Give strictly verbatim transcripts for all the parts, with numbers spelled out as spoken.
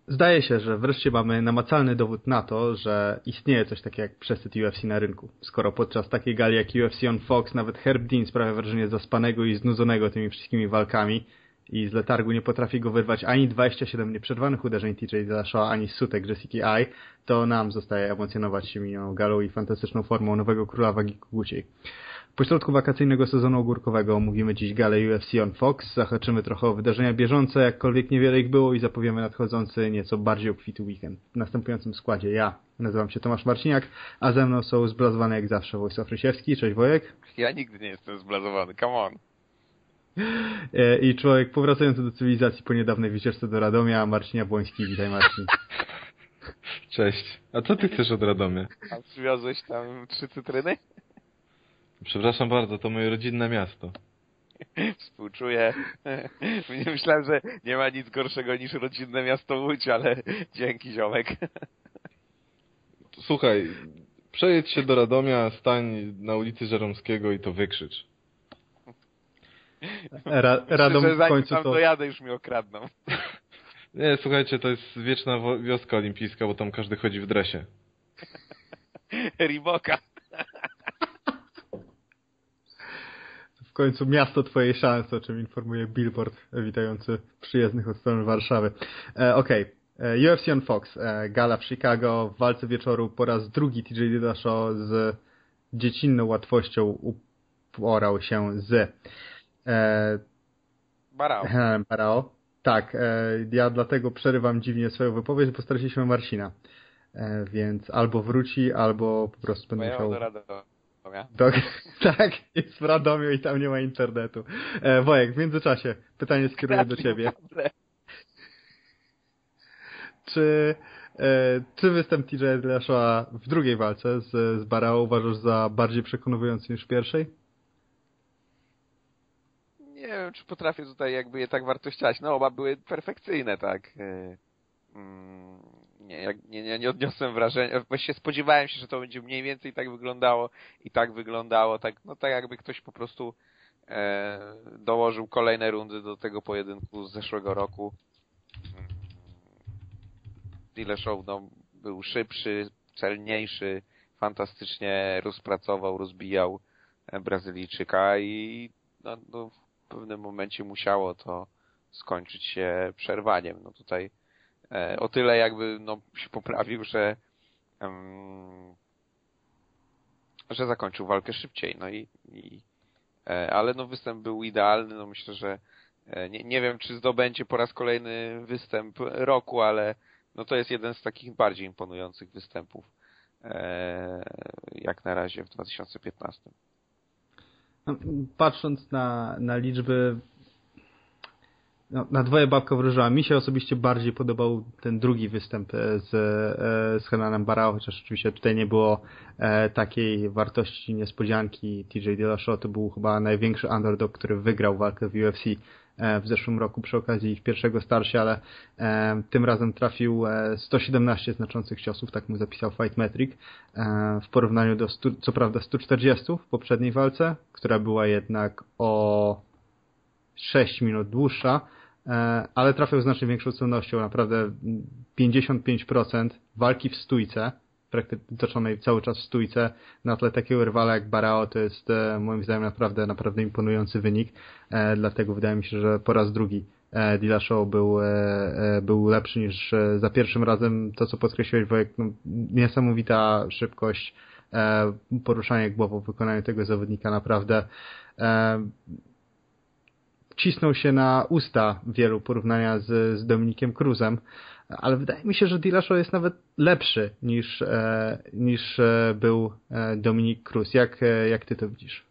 Zdaje się, że wreszcie mamy namacalny dowód na to, że istnieje coś takiego jak przesyt U F C na rynku. Skoro podczas takiej gali jak U F C on Fox nawet Herb Dean sprawia wrażenie zaspanego i znudzonego tymi wszystkimi walkami i z letargu nie potrafi go wyrwać ani dwadzieścia siedem nieprzerwanych uderzeń T J Dillashaw, ani sutek Jessica Eye, to nam zostaje emocjonować się minioną galą i fantastyczną formą nowego króla wagi koguciej. W pośrodku wakacyjnego sezonu ogórkowego omówimy dziś galę U F C on Fox, zahaczymy trochę o wydarzenia bieżące, jakkolwiek niewiele ich było, i zapowiemy nadchodzący nieco bardziej obfity weekend. W następującym składzie ja, nazywam się Tomasz Marciniak, a ze mną są zblazowany jak zawsze Wojsław Rysiewski. Cześć Wojek. Ja nigdy nie jestem zblazowany, come on. I człowiek powracający do cywilizacji po niedawnej wycieczce do Radomia, Marcin Jabłoński. Witaj Marcin. Cześć. A co ty chcesz od Radomia? A przywiozłeś tam trzy cytryny? Przepraszam bardzo, to moje rodzinne miasto. Współczuję. Myślałem, że nie ma nic gorszego niż rodzinne miasto Łódź, ale dzięki ziomek. Słuchaj, przejedź się do Radomia, stań na ulicy Żeromskiego i to wykrzycz. Ra Radom Myślę, że w końcu tam to... dojadę, już mi okradną. Nie, słuchajcie, to jest wieczna wioska olimpijska, bo tam każdy chodzi w dresie. Riboka. W końcu miasto twojej szansy, o czym informuje billboard witający przyjezdnych od strony Warszawy. E, Okej, okay. U F C on Fox, e, gala w Chicago, w walce wieczoru po raz drugi T J Dillashaw z dziecinną łatwością uporał się z e, Barao. Barao. Tak, e, ja dlatego przerywam dziwnie swoją wypowiedź, bo straciliśmy Marcina. E, więc albo wróci, albo po prostu będę musiał... do Radomia. Do... tak, jest w Radomiu i tam nie ma internetu. E, Wojek, w międzyczasie pytanie skieruję do ciebie. Czy, e, czy występ T J Dillashaw w drugiej walce z, z Barao uważasz za bardziej przekonujący niż w pierwszej? Nie wiem, czy potrafię tutaj jakby je tak wartościować. No oba były perfekcyjne, tak. Nie, jak, nie, nie, nie odniosłem wrażenia. Właściwie spodziewałem się, że to będzie mniej więcej tak wyglądało i tak wyglądało. Tak, no tak jakby ktoś po prostu e, dołożył kolejne rundy do tego pojedynku z zeszłego roku. Dillashaw no, był szybszy, celniejszy, fantastycznie rozpracował, rozbijał Brazylijczyka i no, no, w pewnym momencie musiało to skończyć się przerwaniem. No tutaj e, o tyle jakby no, się poprawił, że um, że zakończył walkę szybciej. No i, i e, ale no występ był idealny. No myślę, że e, nie, nie wiem, czy zdobędzie po raz kolejny występ roku, ale no to jest jeden z takich bardziej imponujących występów e, jak na razie w dwa tysiące piętnastym. Patrząc na, na liczby, no, na dwoje babka wróżyła. Mi się osobiście bardziej podobał ten drugi występ z, z Renanem Barao, chociaż oczywiście tutaj nie było e, takiej wartości niespodzianki. T J Dillashaw to był chyba największy underdog, który wygrał walkę w U F C w zeszłym roku przy okazji ich pierwszego starcia, ale e, tym razem trafił e, sto siedemnaście znaczących ciosów, tak mu zapisał Fightmetric, e, w porównaniu do stu, co prawda stu czterdziestu w poprzedniej walce, która była jednak o sześć minut dłuższa, e, ale trafiał znacznie większą celnością, naprawdę pięćdziesiąt pięć procent walki w stójce, praktycznie toczonej cały czas w stójce na tle takiego rywala jak Barao, to jest e, moim zdaniem naprawdę, naprawdę imponujący wynik, e, dlatego wydaje mi się, że po raz drugi e, Dillashaw był, e, był lepszy niż e, za pierwszym razem. To, co podkreśliłeś, Wojek, no, niesamowita szybkość, e, poruszanie głową w wykonaniu tego zawodnika, naprawdę e, cisnął się na usta wielu porównania z, z Dominikiem Cruzem, ale wydaje mi się, że Dillashaw jest nawet lepszy niż, e, niż e, był e, Dominik Cruz. Jak, e, jak ty to widzisz?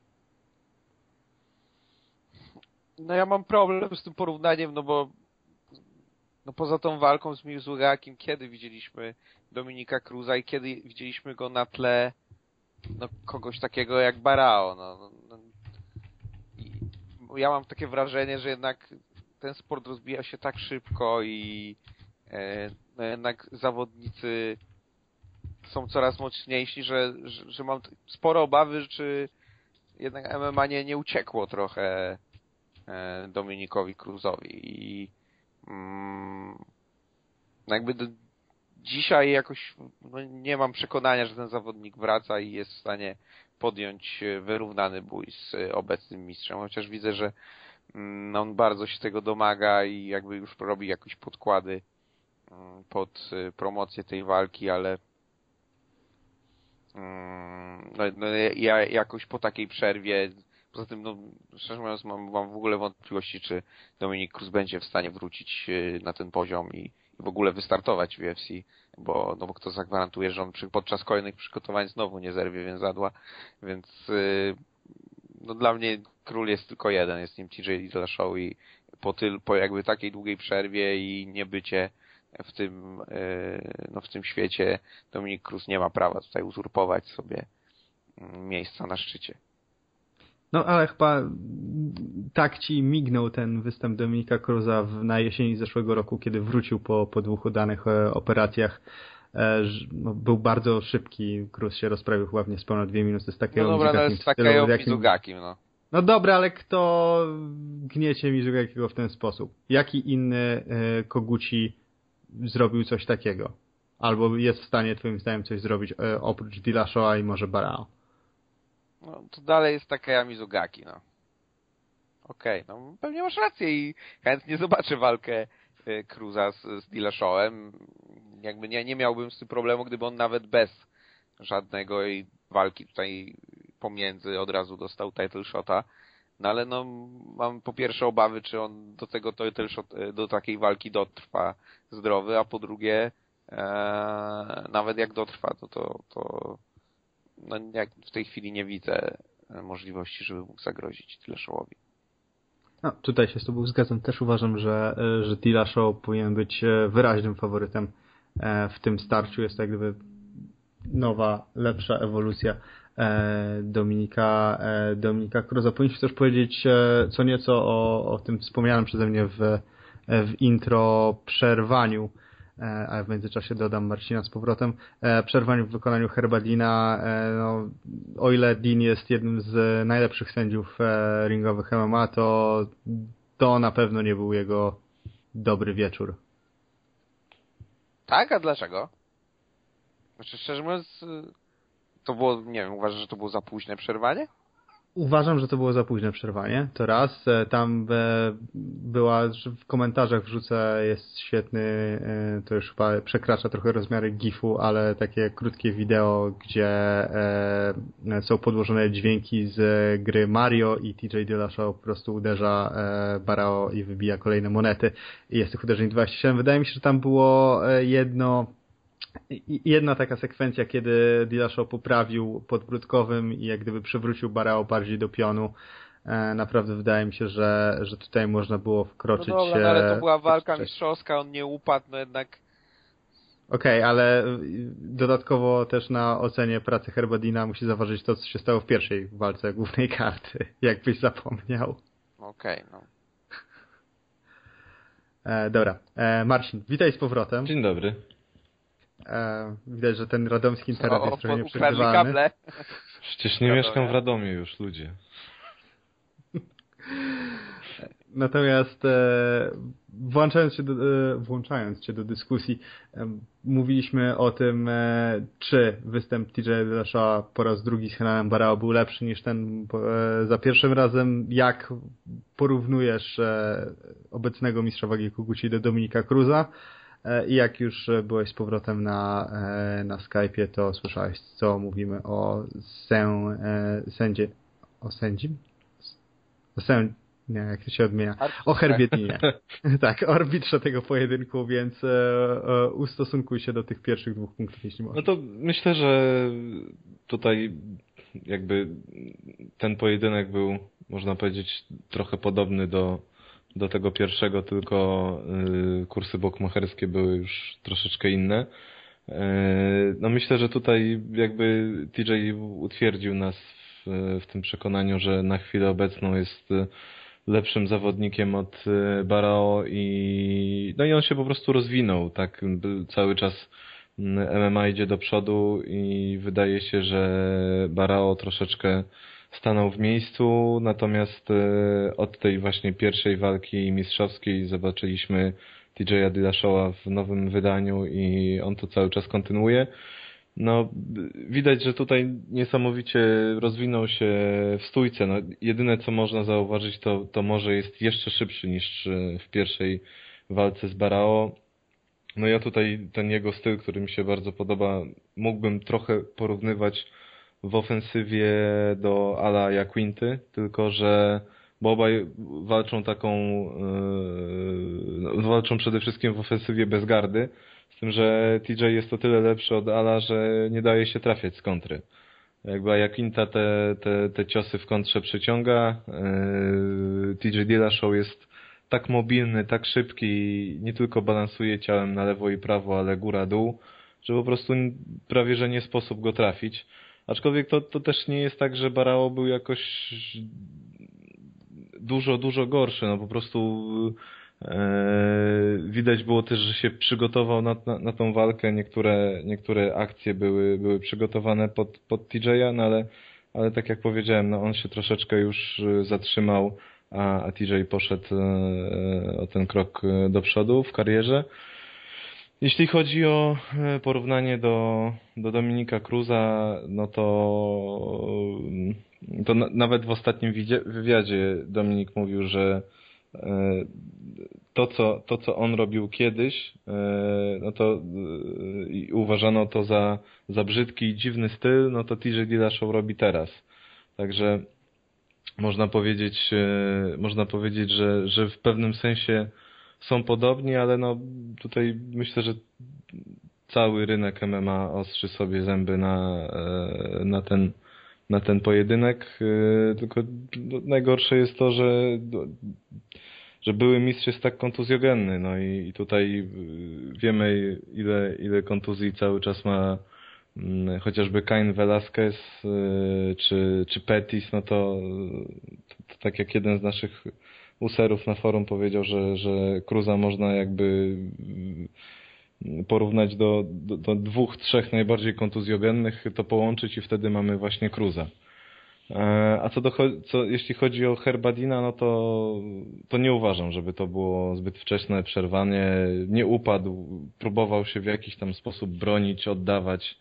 No ja mam problem z tym porównaniem, no bo no poza tą walką z Miłzurakiem, kiedy widzieliśmy Dominika Cruza i kiedy widzieliśmy go na tle no, kogoś takiego jak Barao. No, no, no. I ja mam takie wrażenie, że jednak ten sport rozbija się tak szybko i no jednak zawodnicy są coraz mocniejsi, że, że, że mam sporo obawy, czy jednak M M A nie, nie uciekło trochę Dominikowi Cruzowi i mm, no jakby do, dzisiaj jakoś no nie mam przekonania, że ten zawodnik wraca i jest w stanie podjąć wyrównany bój z obecnym mistrzem, chociaż widzę, że no, on bardzo się tego domaga i jakby już robi jakieś podkłady pod promocję tej walki, ale no, no ja jakoś po takiej przerwie, poza tym, no szczerze mówiąc, mam, mam w ogóle wątpliwości, czy Dominik Cruz będzie w stanie wrócić na ten poziom i, i w ogóle wystartować w U F C, bo, no bo kto zagwarantuje, że on przy, podczas kolejnych przygotowań znowu nie zerwie więzadła, więc no dla mnie król jest tylko jeden, jest nim T J Dillashaw i po, tyl, po jakby takiej długiej przerwie i niebycie w tym, no w tym świecie Dominik Cruz nie ma prawa tutaj uzurpować sobie miejsca na szczycie. No ale chyba tak ci mignął ten występ Dominika Cruza na jesieni zeszłego roku, kiedy wrócił po, po dwóch udanych operacjach. No, był bardzo szybki, Cruz się rozprawił chyba w niespełna dwie minuty z takiego No dobra, ale z takiego Mizugakim, no. No dobra, ale kto gniecie Mizugakiego w ten sposób? Jaki inny y, Koguchi zrobił coś takiego? Albo jest w stanie twoim zdaniem coś zrobić y, oprócz Dillashawa i może Barao? No to dalej jest Takeya Mizugaki, no. Okej, okay, no pewnie masz rację i chętnie zobaczę walkę y, Cruza z, z Dillashawem. Jakby nie, nie miałbym z tym problemu, gdyby on nawet bez żadnego walki tutaj pomiędzy od razu dostał title shota. No ale no mam po pierwsze obawy, czy on do tego title shot, do takiej walki dotrwa zdrowy, a po drugie e, nawet jak dotrwa, to, to, to no jak w tej chwili nie widzę możliwości, żeby mógł zagrozić Dillashawowi. No, tutaj się z tobą zgadzam. Też uważam, że, że Dillashaw powinien być wyraźnym faworytem w tym starciu. Jest to jak gdyby nowa, lepsza ewolucja Dominika, Dominika Cruza. Powinniśmy też powiedzieć co nieco o, o tym wspomnianym przeze mnie w, w intro przerwaniu, a w międzyczasie dodam Marcina z powrotem, przerwaniu w wykonaniu Herbadina. No, o ile Dean jest jednym z najlepszych sędziów ringowych M M A, to to na pewno nie był jego dobry wieczór. Tak? A dlaczego? Znaczy, szczerze mówiąc, to było, nie wiem, uważasz, że to było za późne przerwanie? Uważam, że to było za późne przerwanie, to raz. Tam była, w komentarzach wrzucę, jest świetny, to już chyba przekracza trochę rozmiary gifu, ale takie krótkie wideo, gdzie są podłożone dźwięki z gry Mario i T J Dillashaw po prostu uderza Barao i wybija kolejne monety i jest tych uderzeń dwadzieścia siedem. Wydaje mi się, że tam było jedno Jedna taka sekwencja, kiedy Dillashaw poprawił podbródkowym i jak gdyby przywrócił Barao bardziej do pionu. E, naprawdę wydaje mi się, że, że tutaj można było wkroczyć. No dobra, no ale to była walka mistrzowska, on nie upadł, no jednak... Okej, okay, ale dodatkowo też na ocenie pracy Herbadina musi zaważyć to, co się stało w pierwszej walce głównej karty, jakbyś zapomniał. Okej, okay, no. E, dobra, e, Marcin, witaj z powrotem. Dzień dobry. E, widać, że ten radomski internet jest trochę nieprzewidywalny. Kable. Przecież nie mieszkam w Radomiu już, ludzie. Natomiast e, włączając się do, e, włączając się do dyskusji, e, mówiliśmy o tym, e, czy występ T J Dillashawa po raz drugi z Renanem Barao był lepszy niż ten e, za pierwszym razem. Jak porównujesz e, obecnego mistrza wagi Koguchi do Dominika Cruza? I jak już byłeś z powrotem na, na Skype'ie, to słyszałeś, co mówimy o sę, sędzie, o sędzim? O sęd... Nie, jak to się odmienia? O Herbietinie. Tak, o arbitrze tego pojedynku, więc ustosunkuj się do tych pierwszych dwóch punktów, jeśli możesz. No to myślę, że tutaj jakby ten pojedynek był, można powiedzieć, trochę podobny do do tego pierwszego, tylko y, kursy bokmacherskie były już troszeczkę inne. Y, no myślę, że tutaj jakby T J utwierdził nas w, w tym przekonaniu, że na chwilę obecną jest lepszym zawodnikiem od Barao i no i on się po prostu rozwinął, tak cały czas M M A idzie do przodu i wydaje się, że Barao troszeczkę stanął w miejscu, natomiast od tej właśnie pierwszej walki mistrzowskiej zobaczyliśmy T J a Dillashawa w nowym wydaniu i on to cały czas kontynuuje. No, widać, że tutaj niesamowicie rozwinął się w stójce. No, jedyne, co można zauważyć, to, to może jest jeszcze szybszy niż w pierwszej walce z Barao. No ja tutaj ten jego styl, który mi się bardzo podoba, mógłbym trochę porównywać w ofensywie do Ala Jacquinty, tylko że bo obaj walczą taką, yy, walczą przede wszystkim w ofensywie bez gardy, z tym, że T J jest o tyle lepszy od Ala, że nie daje się trafiać z kontry. Jakby Jacquinta te, te, te ciosy w kontrze przyciąga, yy, T J Dillashaw jest tak mobilny, tak szybki, nie tylko balansuje ciałem na lewo i prawo, ale góra-dół, że po prostu prawie, że nie sposób go trafić. Aczkolwiek to, to też nie jest tak, że Barao był jakoś dużo, dużo gorszy. No po prostu e, widać było też, że się przygotował na, na, na tą walkę. Niektóre, niektóre akcje były, były przygotowane pod, pod T J a, no ale, ale tak jak powiedziałem, no on się troszeczkę już zatrzymał, a, a T J poszedł e, o ten krok do przodu w karierze. Jeśli chodzi o porównanie do, do Dominika Cruza, no to, to na, nawet w ostatnim widzie, wywiadzie Dominik mówił, że e, to, co, to, co on robił kiedyś, e, no to e, uważano to za, za brzydki i dziwny styl, no to T J Dillashaw robi teraz. Także można powiedzieć, e, można powiedzieć, że, że w pewnym sensie są podobni, ale no tutaj myślę, że cały rynek M M A ostrzy sobie zęby na, na, ten, na ten pojedynek. Tylko najgorsze jest to, że, że były mistrz jest tak kontuzjogenny. No i, i tutaj wiemy, ile, ile kontuzji cały czas ma chociażby Cain Velasquez czy, czy Pettis. No to, to tak jak jeden z naszych userów na forum powiedział, że, że Cruza można jakby porównać do, do, do dwóch, trzech najbardziej kontuzjogennych, to połączyć i wtedy mamy właśnie Cruza. A co do, co, jeśli chodzi o Herbadina, no to, to nie uważam, żeby to było zbyt wczesne przerwanie. Nie upadł, próbował się w jakiś tam sposób bronić, oddawać.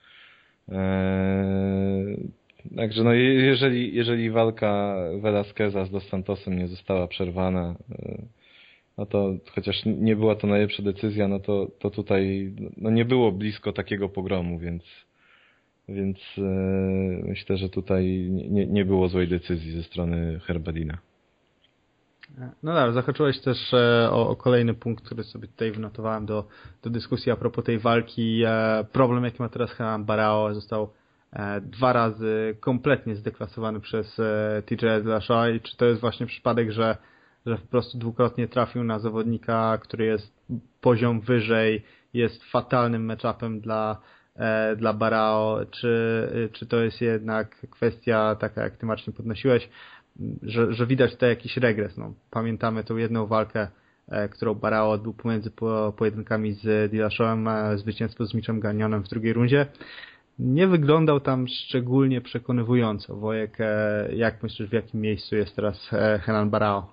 Także no jeżeli, jeżeli walka Velasqueza z Dos Santosem nie została przerwana, no to chociaż nie była to najlepsza decyzja, no to, to tutaj no nie było blisko takiego pogromu, więc, więc e, myślę, że tutaj nie, nie było złej decyzji ze strony Herbadina. No dobra, zahaczyłeś też e, o, o kolejny punkt, który sobie tutaj wynotowałem do, do dyskusji a propos tej walki. E, problem, jaki ma teraz Renan Barao, został e, dwa razy kompletnie zdeklasowany przez e, T J Dillashaw i czy to jest właśnie przypadek, że, że po prostu dwukrotnie trafił na zawodnika, który jest poziom wyżej, jest fatalnym matchupem dla, e, dla Barao, czy, czy to jest jednak kwestia taka, jak ty Marcin podnosiłeś, Że, że widać tutaj jakiś regres. No, pamiętamy tą jedną walkę, e, którą Barao odbył pomiędzy po, pojedynkami z Dillashawem, a zwycięstwo z Mitchem Gagnionem w drugiej rundzie. Nie wyglądał tam szczególnie przekonywująco. Wojek, e, jak myślisz, w jakim miejscu jest teraz e, Renan Barao?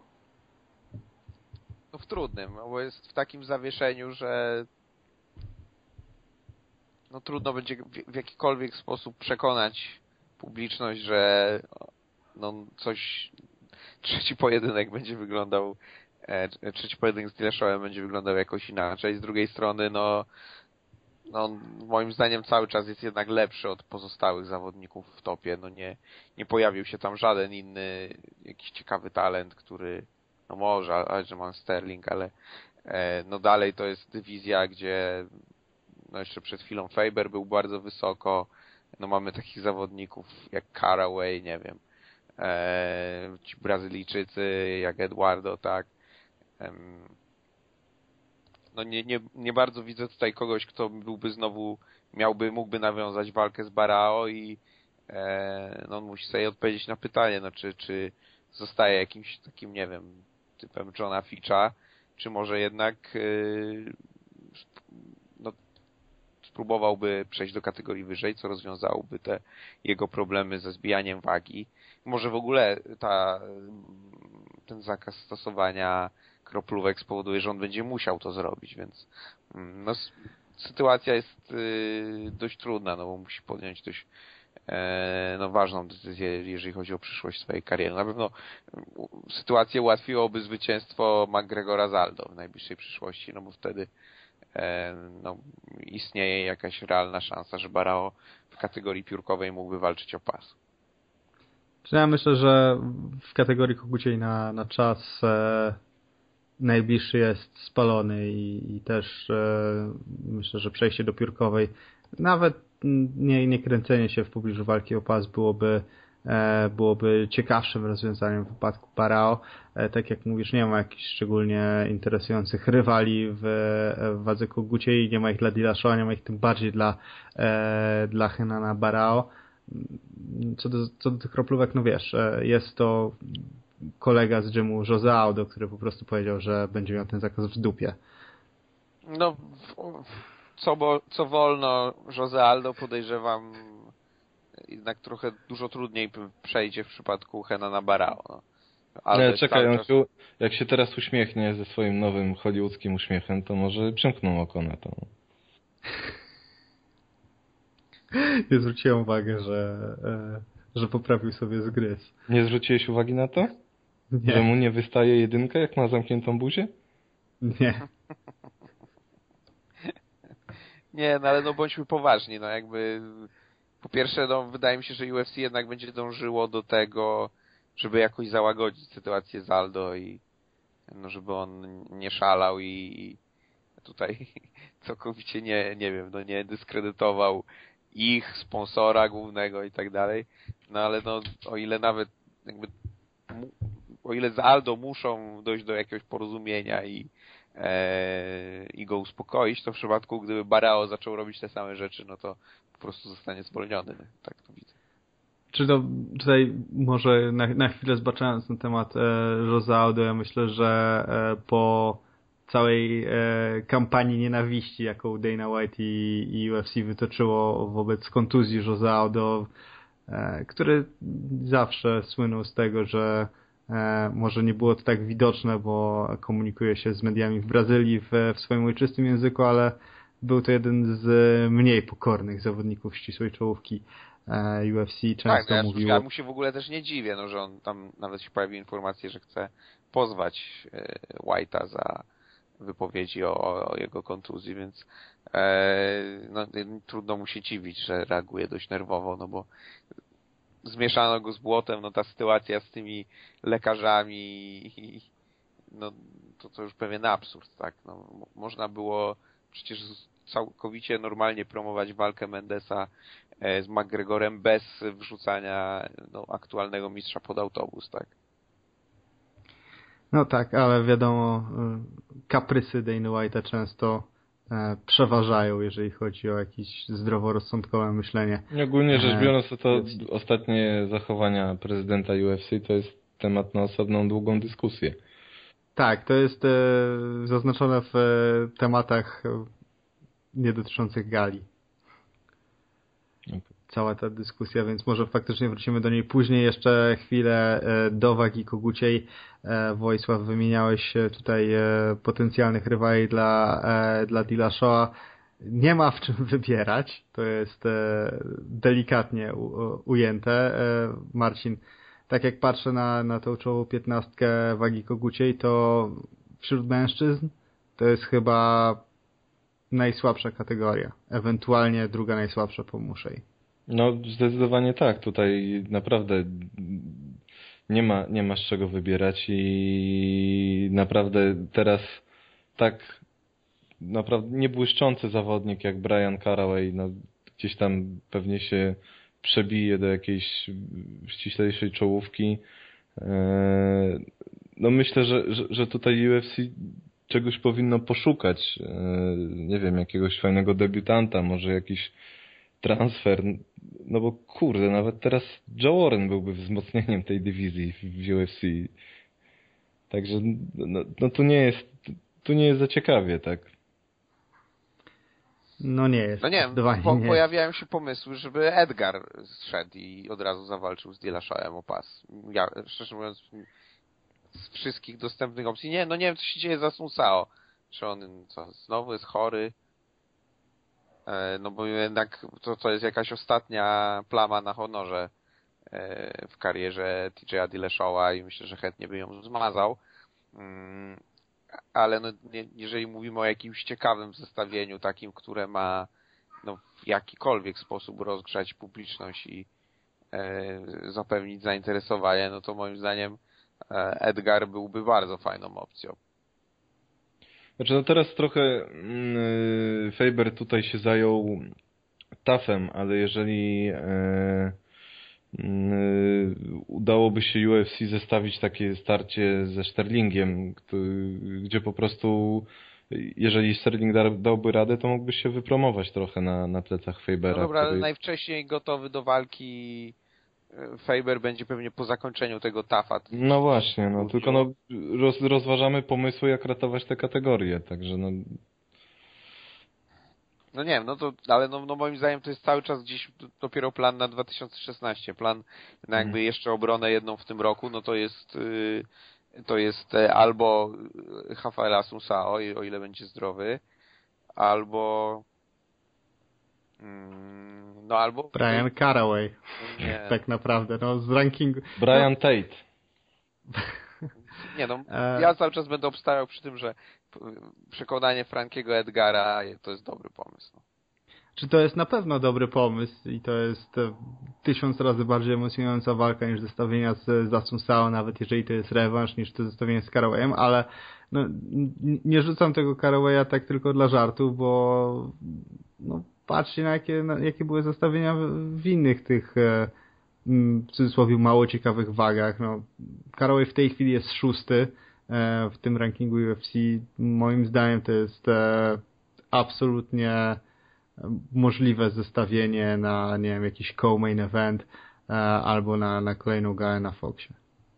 No w trudnym, bo jest w takim zawieszeniu, że no trudno będzie w, w jakikolwiek sposób przekonać publiczność, że no coś, trzeci pojedynek będzie wyglądał, e, trzeci pojedynek z Dillashawem będzie wyglądał jakoś inaczej. Z drugiej strony, no, no moim zdaniem cały czas jest jednak lepszy od pozostałych zawodników w topie. No nie, nie pojawił się tam żaden inny jakiś ciekawy talent, który, no może Aljamain Sterling, ale e, no dalej to jest dywizja, gdzie no jeszcze przed chwilą Faber był bardzo wysoko. No mamy takich zawodników jak Caraway, nie wiem, E, ci Brazylijczycy jak Eduardo, tak. E, no nie, nie, nie bardzo widzę tutaj kogoś, kto byłby znowu, miałby, mógłby nawiązać walkę z Barao i e, no on musi sobie odpowiedzieć na pytanie, no czy, czy zostaje jakimś takim, nie wiem, typem Johna Fitcha, czy może jednak e, no, spróbowałby przejść do kategorii wyżej, co rozwiązałoby te jego problemy ze zbijaniem wagi. Może w ogóle ta, ten zakaz stosowania kroplówek spowoduje, że on będzie musiał to zrobić, więc no, sytuacja jest y, dość trudna, no bo musi podjąć dość e, no, ważną decyzję, jeżeli chodzi o przyszłość swojej kariery. Na pewno sytuację ułatwiłoby zwycięstwo McGregora z Aldo w najbliższej przyszłości, no bo wtedy e, no, istnieje jakaś realna szansa, że Barao w kategorii piórkowej mógłby walczyć o pas. Ja myślę, że w kategorii koguciej na, na czas e, najbliższy jest spalony i, i też e, myślę, że przejście do piórkowej, nawet nie, nie kręcenie się w pobliżu walki o pas byłoby e, byłoby ciekawszym rozwiązaniem w wypadku Barao. E, tak jak mówisz, nie ma jakichś szczególnie interesujących rywali w, w wadze koguciej, nie ma ich dla Dillashaw, nie ma ich tym bardziej dla, e, dla Henana Barao. Co do, co do tych kroplówek, no wiesz, jest to kolega z gymu Jose Aldo, który po prostu powiedział, że będzie miał ten zakaz w dupie. No, co, bo, co wolno, Jose Aldo podejrzewam jednak trochę dużo trudniej przejdzie w przypadku Henana Barao. No. Ale czekaj, on czas... się, jak się teraz uśmiechnie ze swoim nowym hollywoodzkim uśmiechem, to może przymkną oko na to. Nie zwróciłem uwagi, że, że poprawił sobie zgryz. Nie zwróciłeś uwagi na to? Nie. Że mu nie wystaje jedynka, jak ma zamkniętą buzię? Nie. Nie, no ale no bądźmy poważni, no jakby po pierwsze, no wydaje mi się, że U F C jednak będzie dążyło do tego, żeby jakoś załagodzić sytuację z Aldo i no żeby on nie szalał i tutaj całkowicie nie, nie wiem, no nie dyskredytował ich, sponsora głównego i tak dalej. No ale no, o ile nawet jakby, o ile z Aldo muszą dojść do jakiegoś porozumienia i, e, i go uspokoić, to w przypadku, gdyby Barao zaczął robić te same rzeczy, no to po prostu zostanie zwolniony. Tak to widzę. Czy to tutaj może na, na chwilę zbaczając na temat e, Jose Aldo, ja myślę, że e, po całej e, kampanii nienawiści, jaką Dana White i, i U F C wytoczyło wobec kontuzji Jose Aldo, e, który zawsze słynął z tego, że e, może nie było to tak widoczne, bo komunikuje się z mediami w Brazylii w, w swoim ojczystym języku, ale był to jeden z mniej pokornych zawodników ścisłej czołówki e, U F C. Często tak, no ja, mówił... ja mu się w ogóle też nie dziwię, no, że on tam nawet się pojawiły informacje, że chce pozwać e, White'a za wypowiedzi o, o jego kontuzji, więc e, no, trudno mu się dziwić, że reaguje dość nerwowo, no bo zmieszano go z błotem, no ta sytuacja z tymi lekarzami i, no to, to już pewien absurd, tak, no, można było przecież całkowicie normalnie promować walkę Mendesa e, z McGregorem bez wrzucania no, aktualnego mistrza pod autobus, tak. No tak, ale wiadomo, kaprysy Dana White'a często e, przeważają, jeżeli chodzi o jakieś zdroworozsądkowe myślenie. Ogólnie rzecz biorąc, to, to ostatnie zachowania prezydenta U F C to jest temat na osobną, długą dyskusję. Tak, to jest e, zaznaczone w e, tematach nie dotyczących gali. Okay. Cała ta dyskusja, więc może faktycznie wrócimy do niej później. Jeszcze chwilę do wagi koguciej. Wojsław, wymieniałeś tutaj potencjalnych rywali dla, dla Dillashawa. Nie ma w czym wybierać. To jest delikatnie ujęte. Marcin, tak jak patrzę na, na tą czołową piętnastkę wagi koguciej, to wśród mężczyzn to jest chyba najsłabsza kategoria. Ewentualnie druga najsłabsza po Muszej. No zdecydowanie tak. Tutaj naprawdę nie ma, nie ma z czego wybierać i naprawdę teraz tak naprawdę niebłyszczący zawodnik jak Brian Caraway, no gdzieś tam pewnie się przebije do jakiejś ściślejszej czołówki. No myślę, że, że, że tutaj U F C czegoś powinno poszukać. Nie wiem, jakiegoś fajnego debiutanta, może jakiś transfer, no bo kurde, nawet teraz Joe Warren byłby wzmocnieniem tej dywizji w U F C. Także no, no tu nie jest tu nie jest za ciekawie, tak? No nie jest. No nie, po, nie pojawiają się pomysły, żeby Edgar zszedł i od razu zawalczył z Dillashawem o pas. Ja, szczerze mówiąc, z wszystkich dostępnych opcji. Nie, no nie wiem, co się dzieje z Assunção. Czy on co, znowu jest chory? E, no bo jednak to, to jest jakaś ostatnia plama na honorze e, w karierze T J Dillashaw'a i myślę, że chętnie by ją zmazał. Mm, ale no, nie, jeżeli mówimy o jakimś ciekawym zestawieniu, takim, które ma no, w jakikolwiek sposób rozgrzać publiczność i e, zapewnić zainteresowanie, no to moim zdaniem e, Edgar byłby bardzo fajną opcją. Znaczy no teraz trochę yy, Faber tutaj się zajął tafem, ale jeżeli yy, yy, udałoby się U F C zestawić takie starcie ze Sterlingiem, który, gdzie po prostu jeżeli Sterling da, dałby radę, to mógłby się wypromować trochę na, na plecach Fabera. No dobra, który... ale najwcześniej gotowy do walki Faber będzie pewnie po zakończeniu tego tafa. No właśnie, no tylko no roz, rozważamy pomysły, jak ratować te kategorie, także no... No nie wiem, no to, ale no, no moim zdaniem to jest cały czas gdzieś dopiero plan na dwa tysiące szesnaście. Plan na jakby hmm. jeszcze obronę jedną w tym roku, no to jest yy, to jest albo Rafael Assunção, o ile będzie zdrowy, albo mm, no albo Brian Caraway. Nie. Tak naprawdę, no z rankingu. Brian no. Tate. Nie no, ja cały czas będę obstawiał przy tym, że przekonanie Frankiego Edgara to jest dobry pomysł. Czy to jest na pewno dobry pomysł i to jest tysiąc razy bardziej emocjonująca walka niż zestawienia z, z Assunção, nawet jeżeli to jest rewanż, niż to zestawienie z Carawayem, ale no, nie rzucam tego Carawaya tak tylko dla żartu, bo no, patrzcie na jakie, na jakie były zestawienia w, w innych tych e, w cudzysłowie mało ciekawych wagach. No, Caraway w tej chwili jest szósty e, w tym rankingu U F C. Moim zdaniem to jest e, absolutnie możliwe zestawienie na, nie wiem, jakiś co-main event e, albo na, na kolejną galę na Foxie.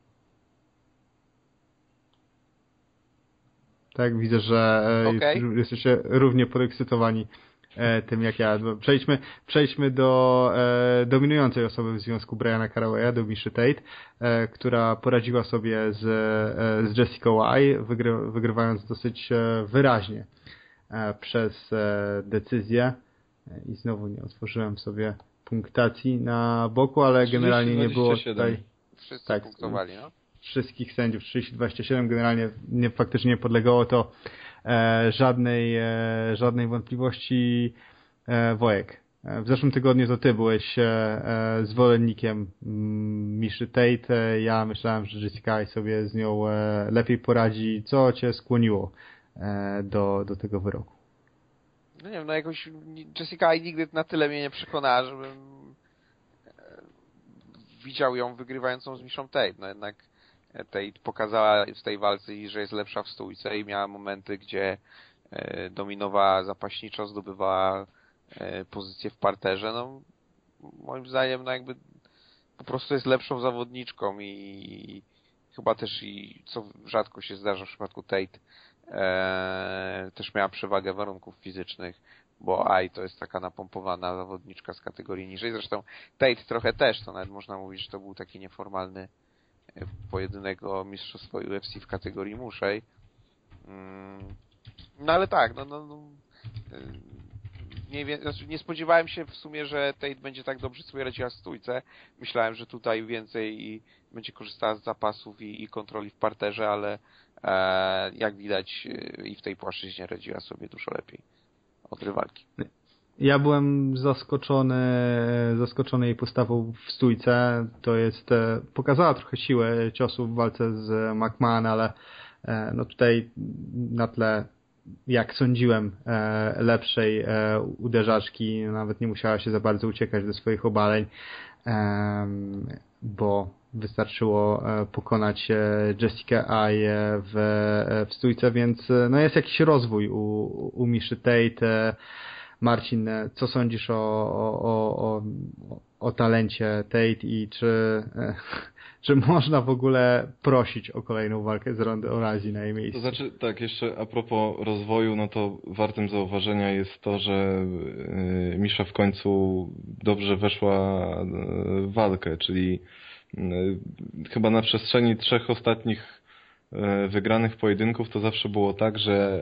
Tak, widzę, że e, okay. jest, jesteście równie podekscytowani e, tym jak ja. Przejdźmy, przejdźmy do e, dominującej osoby w związku Briana Carawaya, do Miszy Tate, e, która poradziła sobie z, e, z Jessica Y, wygry, wygrywając dosyć e, wyraźnie e, przez e, decyzję. I znowu nie otworzyłem sobie punktacji na boku, ale generalnie nie było tutaj... Wszyscy tak, punktowali, no? Wszystkich sędziów trzydzieści dwadzieścia siedem, generalnie nie, faktycznie nie podlegało to e, żadnej, e, żadnej wątpliwości. e, Wojek. W zeszłym tygodniu to ty byłeś e, e, zwolennikiem mm, Miszy Tate. Ja myślałem, że Jessica sobie z nią e, lepiej poradzi. Co cię skłoniło e, do, do tego wyroku? No nie wiem, no jakoś Jessica I nigdy na tyle mnie nie przekonała, żebym widział ją wygrywającą z Miszą Tate. No jednak Tate pokazała w tej walce, że jest lepsza w stójce i miała momenty, gdzie dominowała zapaśniczo, zdobywała pozycję w parterze. No moim zdaniem no jakby po prostu jest lepszą zawodniczką i chyba też i co rzadko się zdarza w przypadku Tate, Eee, też miała przewagę warunków fizycznych, bo Ai to jest taka napompowana zawodniczka z kategorii niżej. Zresztą Tate trochę też, to nawet można mówić, że to był taki nieformalny pojedynek o mistrzostwo U F C w kategorii muszej. Mm, no ale tak, no, no, no nie, znaczy nie spodziewałem się w sumie, że Tate będzie tak dobrze sobie radziła w stójce. Myślałem, że tutaj więcej i będzie korzystała z zapasów i, i kontroli w parterze, ale e, jak widać i w tej płaszczyźnie radziła sobie dużo lepiej od rywalki. Ja byłem zaskoczony, zaskoczony jej postawą w stójce. To jest, pokazała trochę siłę ciosu w walce z McMahon, ale no tutaj na tle, jak sądziłem, lepszej uderzaczki, nawet nie musiała się za bardzo uciekać do swoich obaleń, bo wystarczyło pokonać Jessica I w, w stójce, więc no jest jakiś rozwój u, u Miszy Tate. Marcin, co sądzisz o, o, o, o talencie Tate i czy, czy można w ogóle prosić o kolejną walkę z Rondy Rousey na jej miejscu? To znaczy, tak, jeszcze a propos rozwoju, no to wartym zauważenia jest to, że Misza w końcu dobrze weszła w walkę, czyli chyba na przestrzeni trzech ostatnich wygranych pojedynków to zawsze było tak, że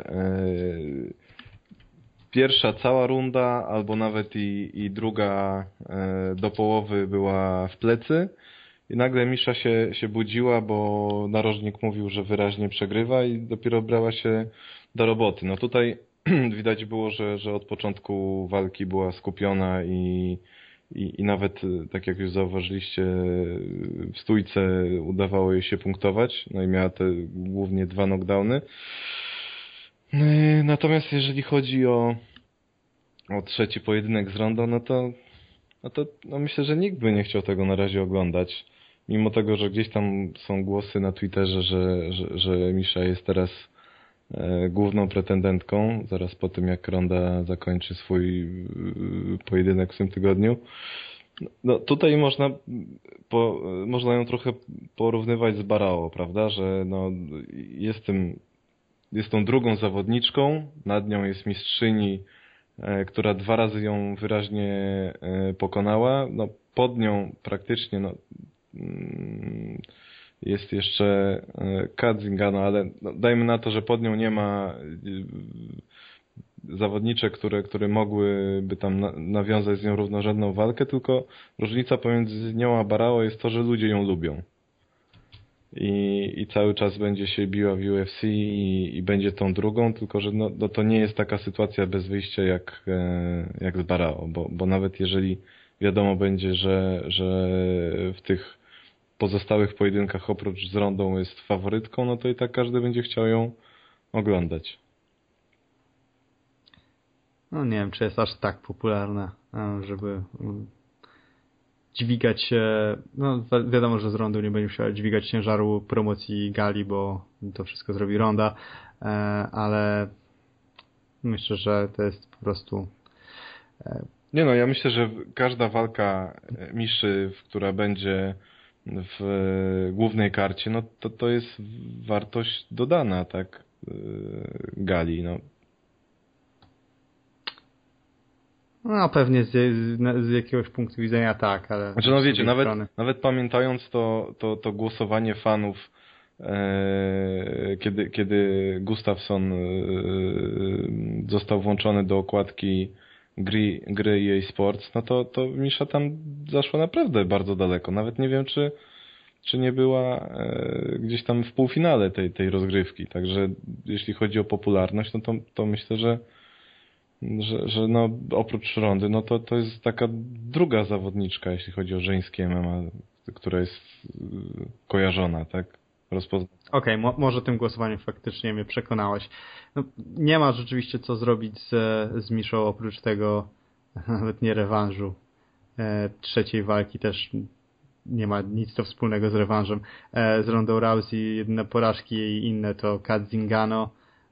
pierwsza cała runda albo nawet i, i druga do połowy była w plecy i nagle Misza się, się budziła, bo narożnik mówił, że wyraźnie przegrywa i dopiero brała się do roboty. No tutaj widać było, że, że od początku walki była skupiona i, i, i nawet, tak jak już zauważyliście, w stójce udawało jej się punktować. No i miała te głównie dwa knockdowny. Natomiast jeżeli chodzi o, o trzeci pojedynek z Rondą, no to, no to no myślę, że nikt by nie chciał tego na razie oglądać. Mimo tego, że gdzieś tam są głosy na Twitterze, że, że, że Misza jest teraz e, główną pretendentką, zaraz po tym jak Ronda zakończy swój e, pojedynek w tym tygodniu. No tutaj można, po, można ją trochę porównywać z Barao, prawda, że no, jest, tym, jest tą drugą zawodniczką, nad nią jest mistrzyni, e, która dwa razy ją wyraźnie e, pokonała, no pod nią praktycznie no, jest jeszcze Kat Zingano, ale no, dajmy na to, że pod nią nie ma zawodniczek, które, które mogłyby tam na, nawiązać z nią równorzędną walkę, tylko różnica pomiędzy nią a Barao jest to, że ludzie ją lubią. I, i cały czas będzie się biła w U F C i, i będzie tą drugą, tylko że no, no to nie jest taka sytuacja bez wyjścia jak, jak z Barao, bo, bo nawet jeżeli wiadomo będzie, że, że w tych pozostałych pojedynkach oprócz z Rondą jest faworytką, no to i tak każdy będzie chciał ją oglądać. No nie wiem, czy jest aż tak popularna, żeby dźwigać się, no wiadomo, że z Rondą nie będzie musiała dźwigać ciężaru promocji gali, bo to wszystko zrobi Ronda, ale myślę, że to jest po prostu... Nie no, ja myślę, że każda walka Miszy, która będzie w głównej karcie, no to to jest wartość dodana, tak, gali, no. No pewnie z, z jakiegoś punktu widzenia tak, ale... Znaczy no wiecie, nawet, nawet pamiętając to, to, to głosowanie fanów, e, kiedy, kiedy Gustafsson e, został włączony do okładki gry, gry E A Sports, no to, to Misza tam zaszła naprawdę bardzo daleko. Nawet nie wiem, czy, czy nie była e, gdzieś tam w półfinale tej, tej rozgrywki. Także jeśli chodzi o popularność, no to, to myślę, że że, że no oprócz Rondy, no to, to jest taka druga zawodniczka, jeśli chodzi o żeńskie M M A, która jest kojarzona, tak? Rozpozna... Okej, okay, mo- może tym głosowaniem faktycznie mnie przekonałeś. No, nie ma rzeczywiście co zrobić z, z Miszą oprócz tego nawet nie rewanżu. E, trzeciej walki też nie ma nic to wspólnego z rewanżem. E, z Rondą Rousey jedyne porażki i inne to Kat Zingano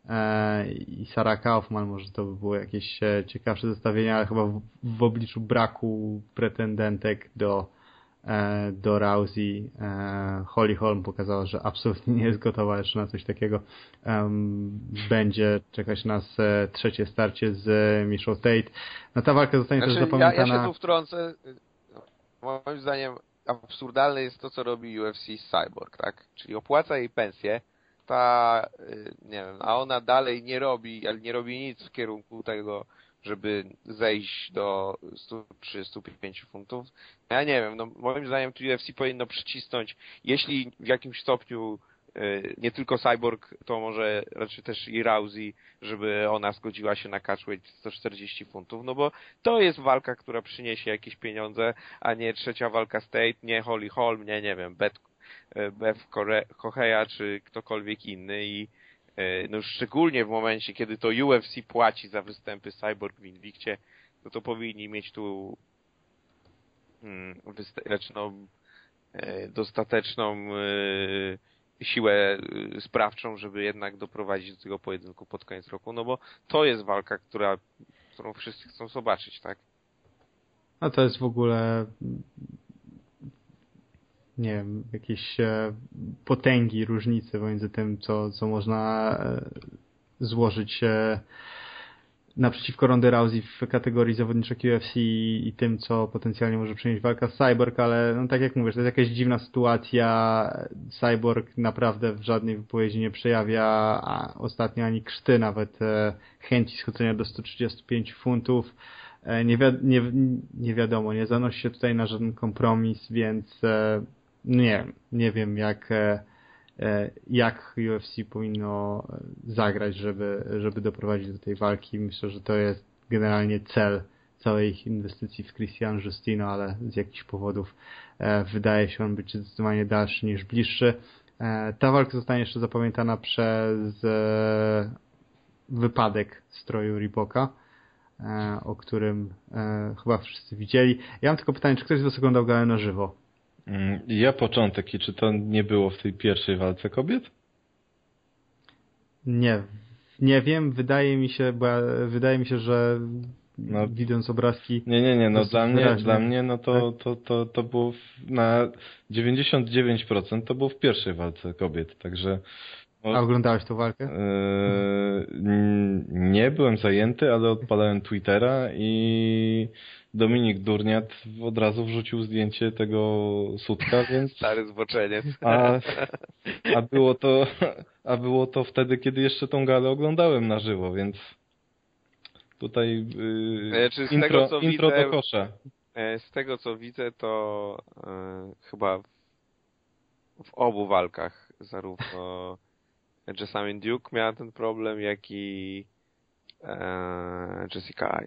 i Sarah Kaufman, może to by było jakieś ciekawsze zestawienia, ale chyba w, w obliczu braku pretendentek do, do Rousey Holly Holm pokazała, że absolutnie nie jest gotowa jeszcze na coś takiego. Będzie czekać nas trzecie starcie z Miszą Tate. No ta walka zostanie znaczy, też zapamiętana. Ja, ja się tu wtrącę. Moim zdaniem absurdalne jest to, co robi U F C z Cyborg, tak? Czyli opłaca jej pensję, ta, nie wiem, a ona dalej nie robi, ale nie robi nic w kierunku tego, żeby zejść do stu trzydziestu pięciu funtów. Ja nie wiem, no moim zdaniem tu U F C powinno przycisnąć, jeśli w jakimś stopniu nie tylko Cyborg, to może raczej też i Rousey, żeby ona zgodziła się na catchweight sto czterdzieści funtów, no bo to jest walka, która przyniesie jakieś pieniądze, a nie trzecia walka State, nie Holly Holm, nie, nie wiem, Bet Bev Correia czy ktokolwiek inny i no szczególnie w momencie, kiedy to U F C płaci za występy Cyborg w Invictie, no to powinni mieć tu hmm, wysta- no, dostateczną siłę sprawczą, żeby jednak doprowadzić do tego pojedynku pod koniec roku, no bo to jest walka, która, którą wszyscy chcą zobaczyć, tak? A to jest w ogóle nie wiem, jakieś potęgi, różnice pomiędzy tym, co, co można złożyć naprzeciwko Rondy Rousey w kategorii zawodniczek U F C i, i tym, co potencjalnie może przynieść walka z Cyborg, ale no tak jak mówisz, to jest jakaś dziwna sytuacja. Cyborg naprawdę w żadnej wypowiedzi nie przejawia, a ostatnio ani krzty nawet e, chęci schodzenia do stu trzydziestu pięciu funtów. E, nie, wi- nie, nie wiadomo, nie zanosi się tutaj na żaden kompromis, więc e, nie, nie wiem jak e, jak U F C powinno zagrać, żeby, żeby doprowadzić do tej walki. Myślę, że to jest generalnie cel całej ich inwestycji w Christian Justino, ale z jakichś powodów e, wydaje się on być zdecydowanie dalszy niż bliższy. E, ta walka zostanie jeszcze zapamiętana przez e, wypadek stroju Reeboka, e, o którym e, chyba wszyscy widzieli. Ja mam tylko pytanie, czy ktoś z Was oglądał galę na żywo? Ja początek i czy to nie było w tej pierwszej walce kobiet? Nie, nie wiem, wydaje mi się, bo ja, wydaje mi się, że no, widząc obrazki... Nie, nie, nie, no dla mnie, wyraźnie. dla mnie no to, tak? to, to, to było w, na dziewięćdziesiąt dziewięć procent to było w pierwszej walce kobiet, także... A oglądałeś tę walkę? Yy, nie, byłem zajęty, ale odpalałem Twittera i Dominik Durniat od razu wrzucił zdjęcie tego sutka, więc... Stary zboczeniec. A, a, było to, a było to wtedy, kiedy jeszcze tą galę oglądałem na żywo, więc tutaj yy, znaczy, intro, tego, intro widzę, do kosza. Z tego co widzę, to yy, chyba w, w obu walkach zarówno Jessamine Duke miała ten problem, jak i e, Jessica Ai.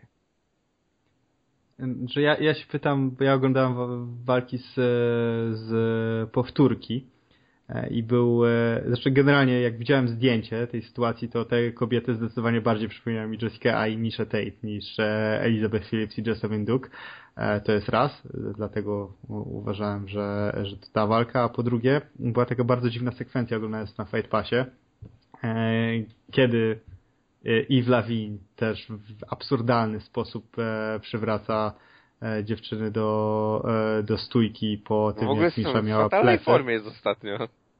Że ja, ja się pytam, bo ja oglądałem walki z, z powtórki i był, znaczy generalnie jak widziałem zdjęcie tej sytuacji, to te kobiety zdecydowanie bardziej przypominają mi Jessica Ai i Misha Tate niż Elizabeth Phillips i Jessamine Duke. To jest raz, dlatego uważałem, że, że to ta walka, a po drugie była taka bardzo dziwna sekwencja oglądając na Fight Passie, kiedy Yves Lavigne też w absurdalny sposób przywraca dziewczyny do, do stójki po tym, jak Misha miała plecy. W fatalnej formie jest ostatnio.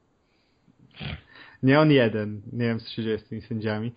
Nie on jeden. Nie wiem, co się dzieje z tymi sędziami.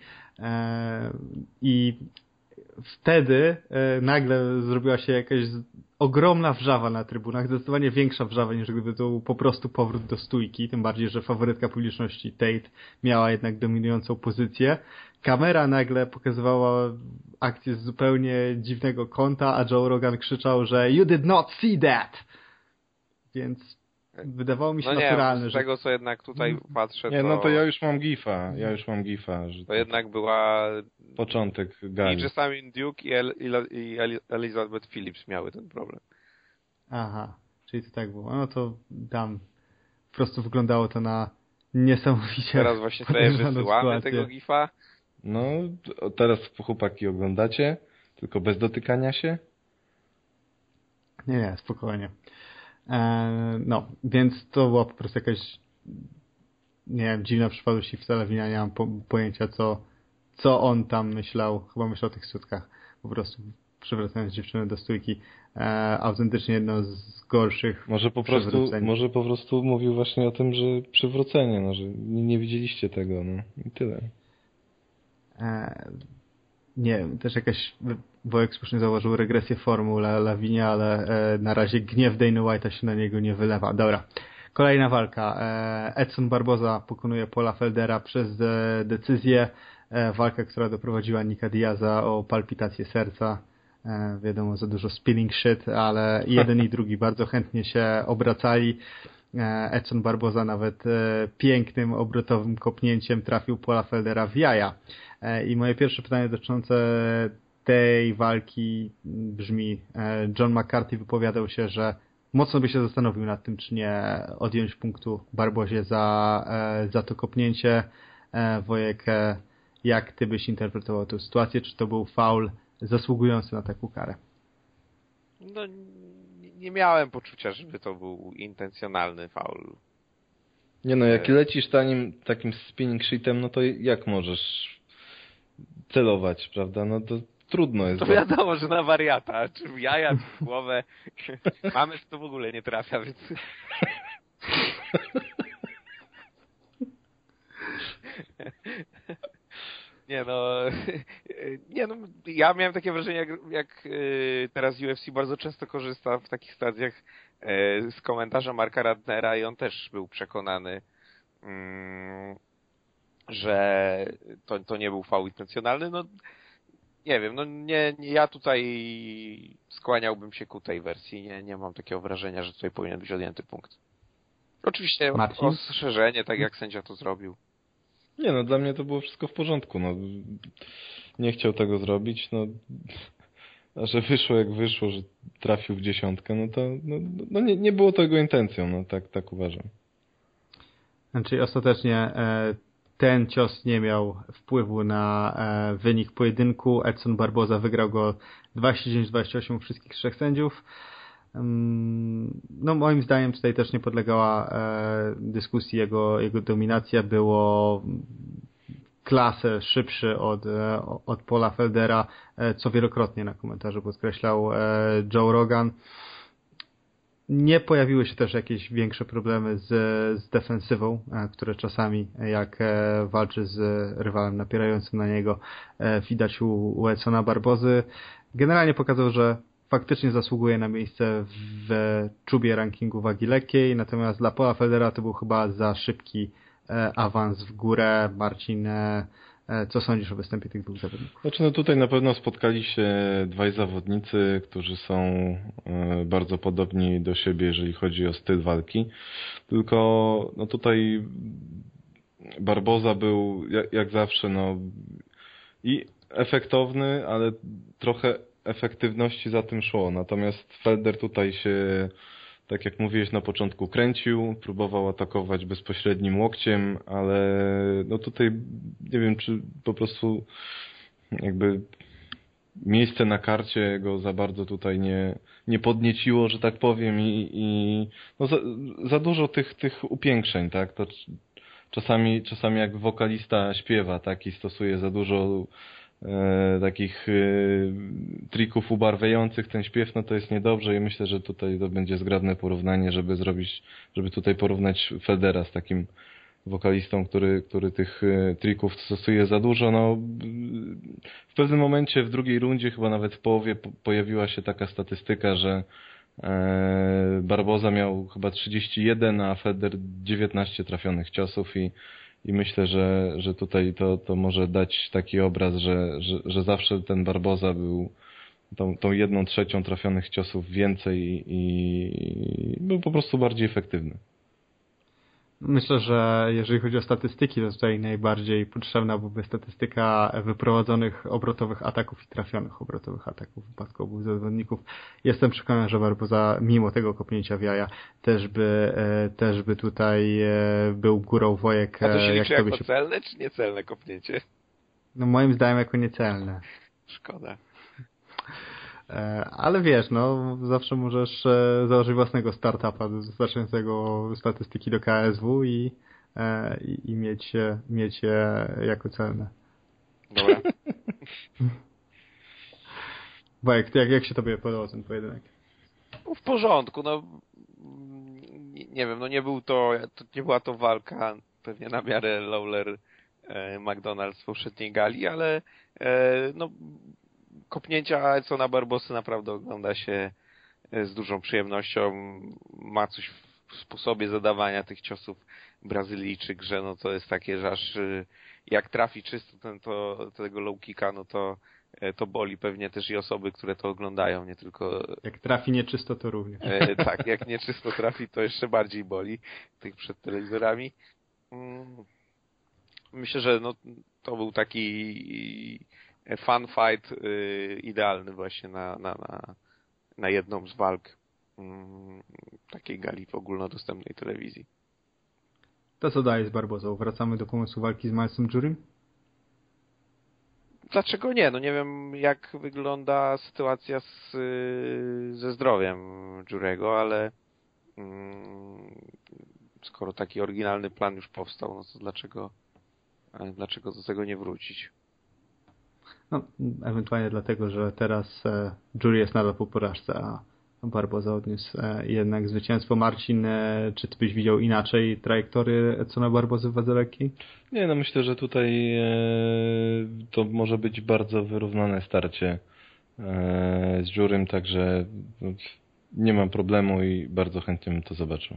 I wtedy nagle zrobiła się jakaś ogromna wrzawa na trybunach, zdecydowanie większa wrzawa niż gdyby to był po prostu powrót do stójki, tym bardziej, że faworytka publiczności Tate miała jednak dominującą pozycję. Kamera nagle pokazywała akcję z zupełnie dziwnego kąta, a Joe Rogan krzyczał, że "You did not see that!" Więc wydawało mi się no naturalne, nie, z że... tego co jednak tutaj patrzę, Nie, to... no to ja już mam gifa, ja już mam gifa. Że to, to jednak była... Początek gali. I Jessamine Duke i, El, i Elizabeth Phillips miały ten problem. Aha, czyli to tak było. No to tam po prostu wyglądało to na niesamowicie... Teraz właśnie sobie wysyłamy sytuację. Tego gifa. No, teraz chłopaki oglądacie, tylko bez dotykania się. Nie, nie, spokojnie. Eee, no, więc to była po prostu jakaś, nie wiem, dziwna przypadłość i wcale nie mam po, pojęcia, co, co on tam myślał. Chyba myślał o tych sutkach. Po prostu przywracając dziewczynę do stójki. Eee, autentycznie jedno z gorszych może po prostu Może po prostu mówił właśnie o tym, że przywrócenie, no, że nie, nie widzieliście tego, no i tyle. Eee, nie wiem, też jakaś... Wojek słusznie zauważył regresję formuł Lavinia, ale e, na razie gniew Dana White'a się na niego nie wylewa. Dobra, kolejna walka. E, Edson Barboza pokonuje Paula Feldera przez e, decyzję. E, walka, która doprowadziła Nika Diaza o palpitację serca. E, wiadomo, za dużo spilling shit, ale jeden i drugi bardzo chętnie się obracali. E, Edson Barboza nawet e, pięknym, obrotowym kopnięciem trafił Paula Feldera w jaja. E, I moje pierwsze pytanie dotyczące tej walki brzmi: John McCarthy wypowiadał się, że mocno by się zastanowił nad tym, czy nie odjąć punktu Barbozie za, za to kopnięcie. Wojek, jak ty byś interpretował tę sytuację? Czy to był faul zasługujący na taką karę? No, nie miałem poczucia, żeby to był intencjonalny faul. Nie no, jak lecisz tanim, takim spinning shitem, no to jak możesz celować, prawda? No to trudno jest. To bo... wiadomo, że na wariata, czy w jaja, czy w głowę. Mamy to w ogóle nie trafia, więc... Nie no, nie no, ja miałem takie wrażenie, jak, jak teraz U F C bardzo często korzysta w takich stacjach z komentarza Marka Radnera i on też był przekonany, że to, to nie był faul intencjonalny. No nie wiem, no nie, nie, ja tutaj skłaniałbym się ku tej wersji. Nie, nie mam takiego wrażenia, że tutaj powinien być odjęty punkt. Oczywiście Marcin? ostrzeżenie, tak jak sędzia to zrobił. Nie no, dla mnie to było wszystko w porządku. No, nie chciał tego zrobić, no, a że wyszło jak wyszło, że trafił w dziesiątkę, no to no, no nie, nie było to jego intencją, no tak, tak uważam. Znaczy ostatecznie e, ten cios nie miał wpływu na e, wynik pojedynku. Edson Barboza wygrał go dwadzieścia dziewięć dwadzieścia osiem u wszystkich trzech sędziów. No moim zdaniem tutaj też nie podlegała e, dyskusji jego, jego dominacja. Było klasę szybszy od, e, od Paula Feldera, e, co wielokrotnie na komentarzu podkreślał e, Joe Rogan. Nie pojawiły się też jakieś większe problemy z, z defensywą, e, które czasami jak e, walczy z rywalem napierającym na niego, e, widać u, u Edsona Barbozy. Generalnie pokazał, że faktycznie zasługuje na miejsce w czubie rankingu wagi lekkiej, natomiast dla Paula Feldera to był chyba za szybki e, awans w górę. Marcin, e, co sądzisz o występie tych dwóch zawodników? Znaczy no tutaj na pewno spotkali się dwaj zawodnicy, którzy są e, bardzo podobni do siebie, jeżeli chodzi o styl walki. Tylko no tutaj Barboza był jak, jak zawsze no i efektowny, ale trochę efektywności za tym szło. Natomiast Felder tutaj się, tak jak mówiłeś na początku, kręcił, próbował atakować bezpośrednim łokciem, ale no tutaj nie wiem, czy po prostu jakby miejsce na karcie go za bardzo tutaj nie, nie podnieciło, że tak powiem, i, i no za, za dużo tych, tych upiększeń, tak? To czasami, czasami jak wokalista śpiewa, tak, i stosuje za dużo E, takich e, trików ubarwiających ten śpiew, no to jest niedobrze i myślę, że tutaj to będzie zgrabne porównanie, żeby zrobić, żeby tutaj porównać Feldera z takim wokalistą, który, który tych e, trików stosuje za dużo. No, w pewnym momencie w drugiej rundzie, chyba nawet w połowie, po, pojawiła się taka statystyka, że e, Barboza miał chyba trzydzieści jeden, a Felder dziewiętnaście trafionych ciosów i I myślę, że, że tutaj to, to może dać taki obraz, że, że, że zawsze ten Barboza był tą, tą jedną trzecią trafionych ciosów więcej i, i był po prostu bardziej efektywny. Myślę, że jeżeli chodzi o statystyki, to tutaj najbardziej potrzebna byłaby statystyka wyprowadzonych obrotowych ataków i trafionych obrotowych ataków w wypadku obu zawodników. Jestem przekonany, że Barboza mimo tego kopnięcia w jaja też by, też by tutaj był górą wojek. A to się liczy jak jako się... celne czy niecelne kopnięcie? No moim zdaniem jako niecelne. Szkoda. Ale wiesz, no zawsze możesz założyć własnego startupa dostarczającego statystyki do K S W i, i, i mieć, mieć je jako celne. Dobra. Wojek, jak, jak się tobie podobał ten pojedynek? W porządku, no nie, nie wiem, no nie był to, to, nie była to walka pewnie na miarę Lawler e, McDonald's w poprzedniej gali, ale e, no kopnięcia Edsona Barbosy naprawdę ogląda się z dużą przyjemnością. Ma coś w sposobie zadawania tych ciosów Brazylijczyk, że no to jest takie, że aż jak trafi czysto ten, to, tego low kicka, no to to boli pewnie też i osoby, które to oglądają, nie tylko... Jak trafi nieczysto, to również. E, tak, jak nieczysto trafi, to jeszcze bardziej boli tych przed telewizorami. Myślę, że no, to był taki fun fight y, idealny właśnie na, na, na, na jedną z walk y, takiej gali w ogólnodostępnej telewizji. To co dalej z Barbozą? Wracamy do pomysłu walki z Milesem Jurym? Dlaczego nie? No nie wiem, jak wygląda sytuacja z, ze zdrowiem Jurego, ale mm, skoro taki oryginalny plan już powstał, no to dlaczego, dlaczego do tego nie wrócić? No, ewentualnie dlatego, że teraz e, Jury jest nadal po porażce, a Barboza odniósł jednak zwycięstwo. Marcin, czy ty byś widział inaczej trajektorię Edsona Barbozy w wadze lekkiej? Nie, no myślę, że tutaj to może być bardzo wyrównane starcie z Jurym, także nie mam problemu i bardzo chętnie bym to zobaczył.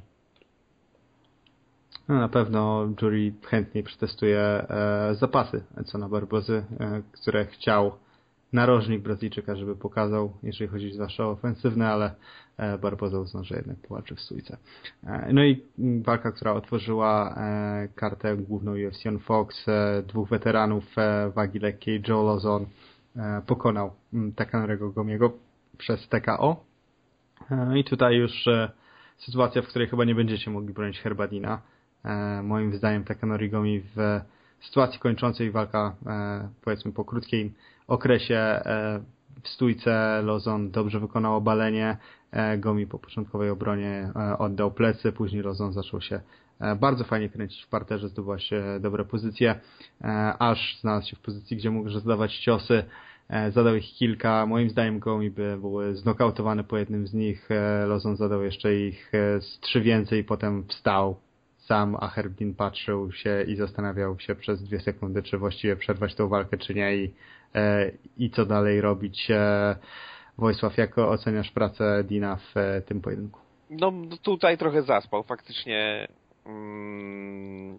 No, na pewno jury chętnie przetestuje e, zapasy Edsona Barbozy, e, które chciał narożnik Brazylijczyka, żeby pokazał, jeżeli chodzi zwłaszcza o ofensywne, ale e, Barboza uznał, że jednak powalczy w stójce. E, no i walka, która otworzyła e, kartę główną U F C on Fox, e, dwóch weteranów e, wagi lekkiej, Joe Lozon e, pokonał m, Takanoriego Gomiego przez T K O. E, I tutaj już e, sytuacja, w której chyba nie będziecie mogli bronić Herbadina. E, moim zdaniem Takanori Gomi w sytuacji kończącej walka, e, powiedzmy po krótkim okresie e, w stójce Lozon dobrze wykonał obalenie, e, Gomi po początkowej obronie e, oddał plecy, później Lozon zaczął się e, bardzo fajnie kręcić w parterze, zdobyła się dobre pozycje, e, aż znalazł się w pozycji, gdzie mógł zadawać ciosy, e, zadał ich kilka, moim zdaniem Gomi by były znokautowane po jednym z nich, e, Lozon zadał jeszcze ich e, z trzy więcej i potem wstał sam, a Herbin patrzył się i zastanawiał się przez dwie sekundy, czy właściwie przerwać tą walkę, czy nie i, e, i co dalej robić. E, Wojsław, jak oceniasz pracę Dina w e, tym pojedynku? No tutaj trochę zaspał. Faktycznie mm,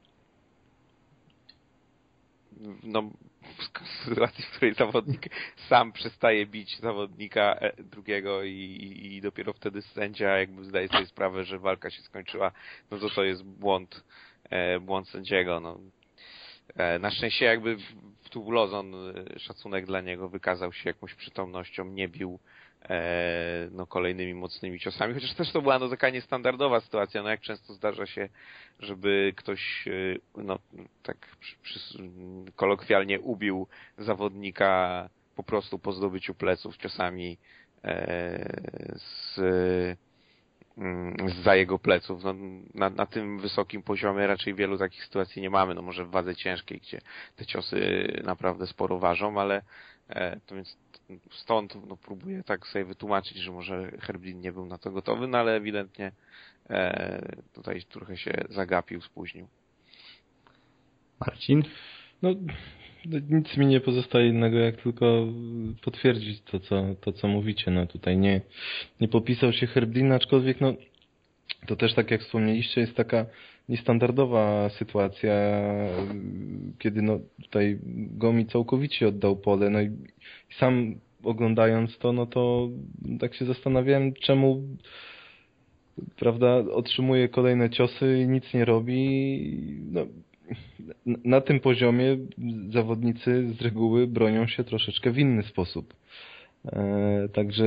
no w sytuacji, w której zawodnik sam przestaje bić zawodnika drugiego i, i dopiero wtedy sędzia jakby zdaje sobie sprawę, że walka się skończyła, no to to jest błąd, błąd sędziego. No. Na szczęście jakby tu Lozon, szacunek dla niego, wykazał się jakąś przytomnością, nie bił no, kolejnymi mocnymi ciosami, chociaż też to była no, taka niestandardowa sytuacja, no jak często zdarza się, żeby ktoś no tak przy, przy, kolokwialnie ubił zawodnika po prostu po zdobyciu pleców ciosami e, z, z za jego pleców. No, na, na tym wysokim poziomie raczej wielu takich sytuacji nie mamy, no może w wadze ciężkiej, gdzie te ciosy naprawdę sporo ważą, ale e, to więc stąd no, próbuję tak sobie wytłumaczyć, że może Herbin nie był na to gotowy, no ale ewidentnie e, tutaj trochę się zagapił, spóźnił. Marcin? No, nic mi nie pozostaje innego, jak tylko potwierdzić to, co, to, co mówicie. No tutaj nie, nie popisał się Herbin, aczkolwiek no, to też tak jak wspomnieliście, jest taka niestandardowa sytuacja, kiedy no tutaj Gomi całkowicie oddał pole, no i sam oglądając to, no to tak się zastanawiałem, czemu prawda, otrzymuje kolejne ciosy i nic nie robi. No, na tym poziomie zawodnicy z reguły bronią się troszeczkę w inny sposób. E, także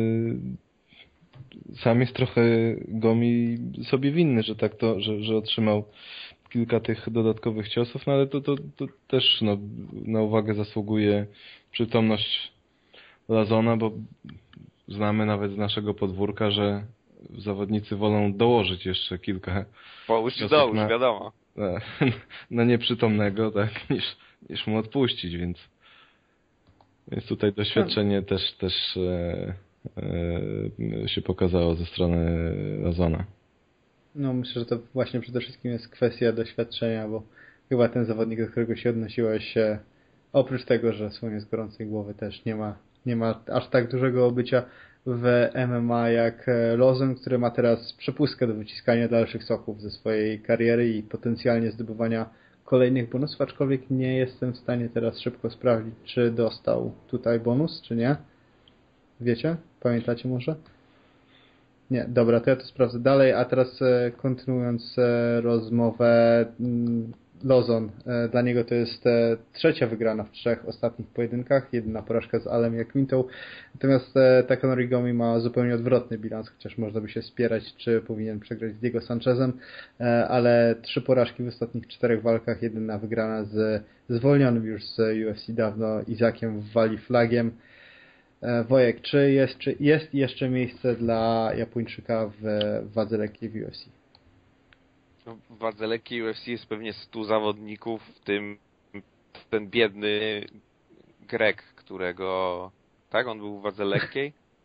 sam jest trochę Gomi sobie winny, że tak to, że, że otrzymał kilka tych dodatkowych ciosów, no ale to, to, to też no, na uwagę zasługuje przytomność Lozona, bo znamy nawet z naszego podwórka, że zawodnicy wolą dołożyć jeszcze kilka Połóż dołóż, na, wiadomo. Na, na nieprzytomnego, tak, niż, niż mu odpuścić, więc, więc tutaj doświadczenie też, też e, e, się pokazało ze strony Lozona. No myślę, że to właśnie przede wszystkim jest kwestia doświadczenia, bo chyba ten zawodnik, do którego się odnosiłeś, oprócz tego, że słonie z gorącej głowy też nie ma, nie ma aż tak dużego obycia w M M A jak Lozon, który ma teraz przepustkę do wyciskania dalszych soków ze swojej kariery i potencjalnie zdobywania kolejnych bonusów, aczkolwiek nie jestem w stanie teraz szybko sprawdzić, czy dostał tutaj bonus, czy nie. Wiecie? Pamiętacie może? Nie, dobra, to ja to sprawdzę dalej, a teraz kontynuując rozmowę, Lozon, dla niego to jest trzecia wygrana w trzech ostatnich pojedynkach, jedyna porażka z Alem Jakmintą, natomiast Takanori Gomi ma zupełnie odwrotny bilans, chociaż można by się spierać, czy powinien przegrać z Diego Sanchezem, ale trzy porażki w ostatnich czterech walkach, jedyna wygrana z zwolnionym już z U F C dawno Izakiem Wali Flagiem. Wojek, czy jest, czy jest jeszcze miejsce dla Japończyka w wadze lekkiej w U F C? W wadze lekkiej U F C jest pewnie stu zawodników, w tym ten biedny Grek, którego... Tak? On był w wadze lekkiej?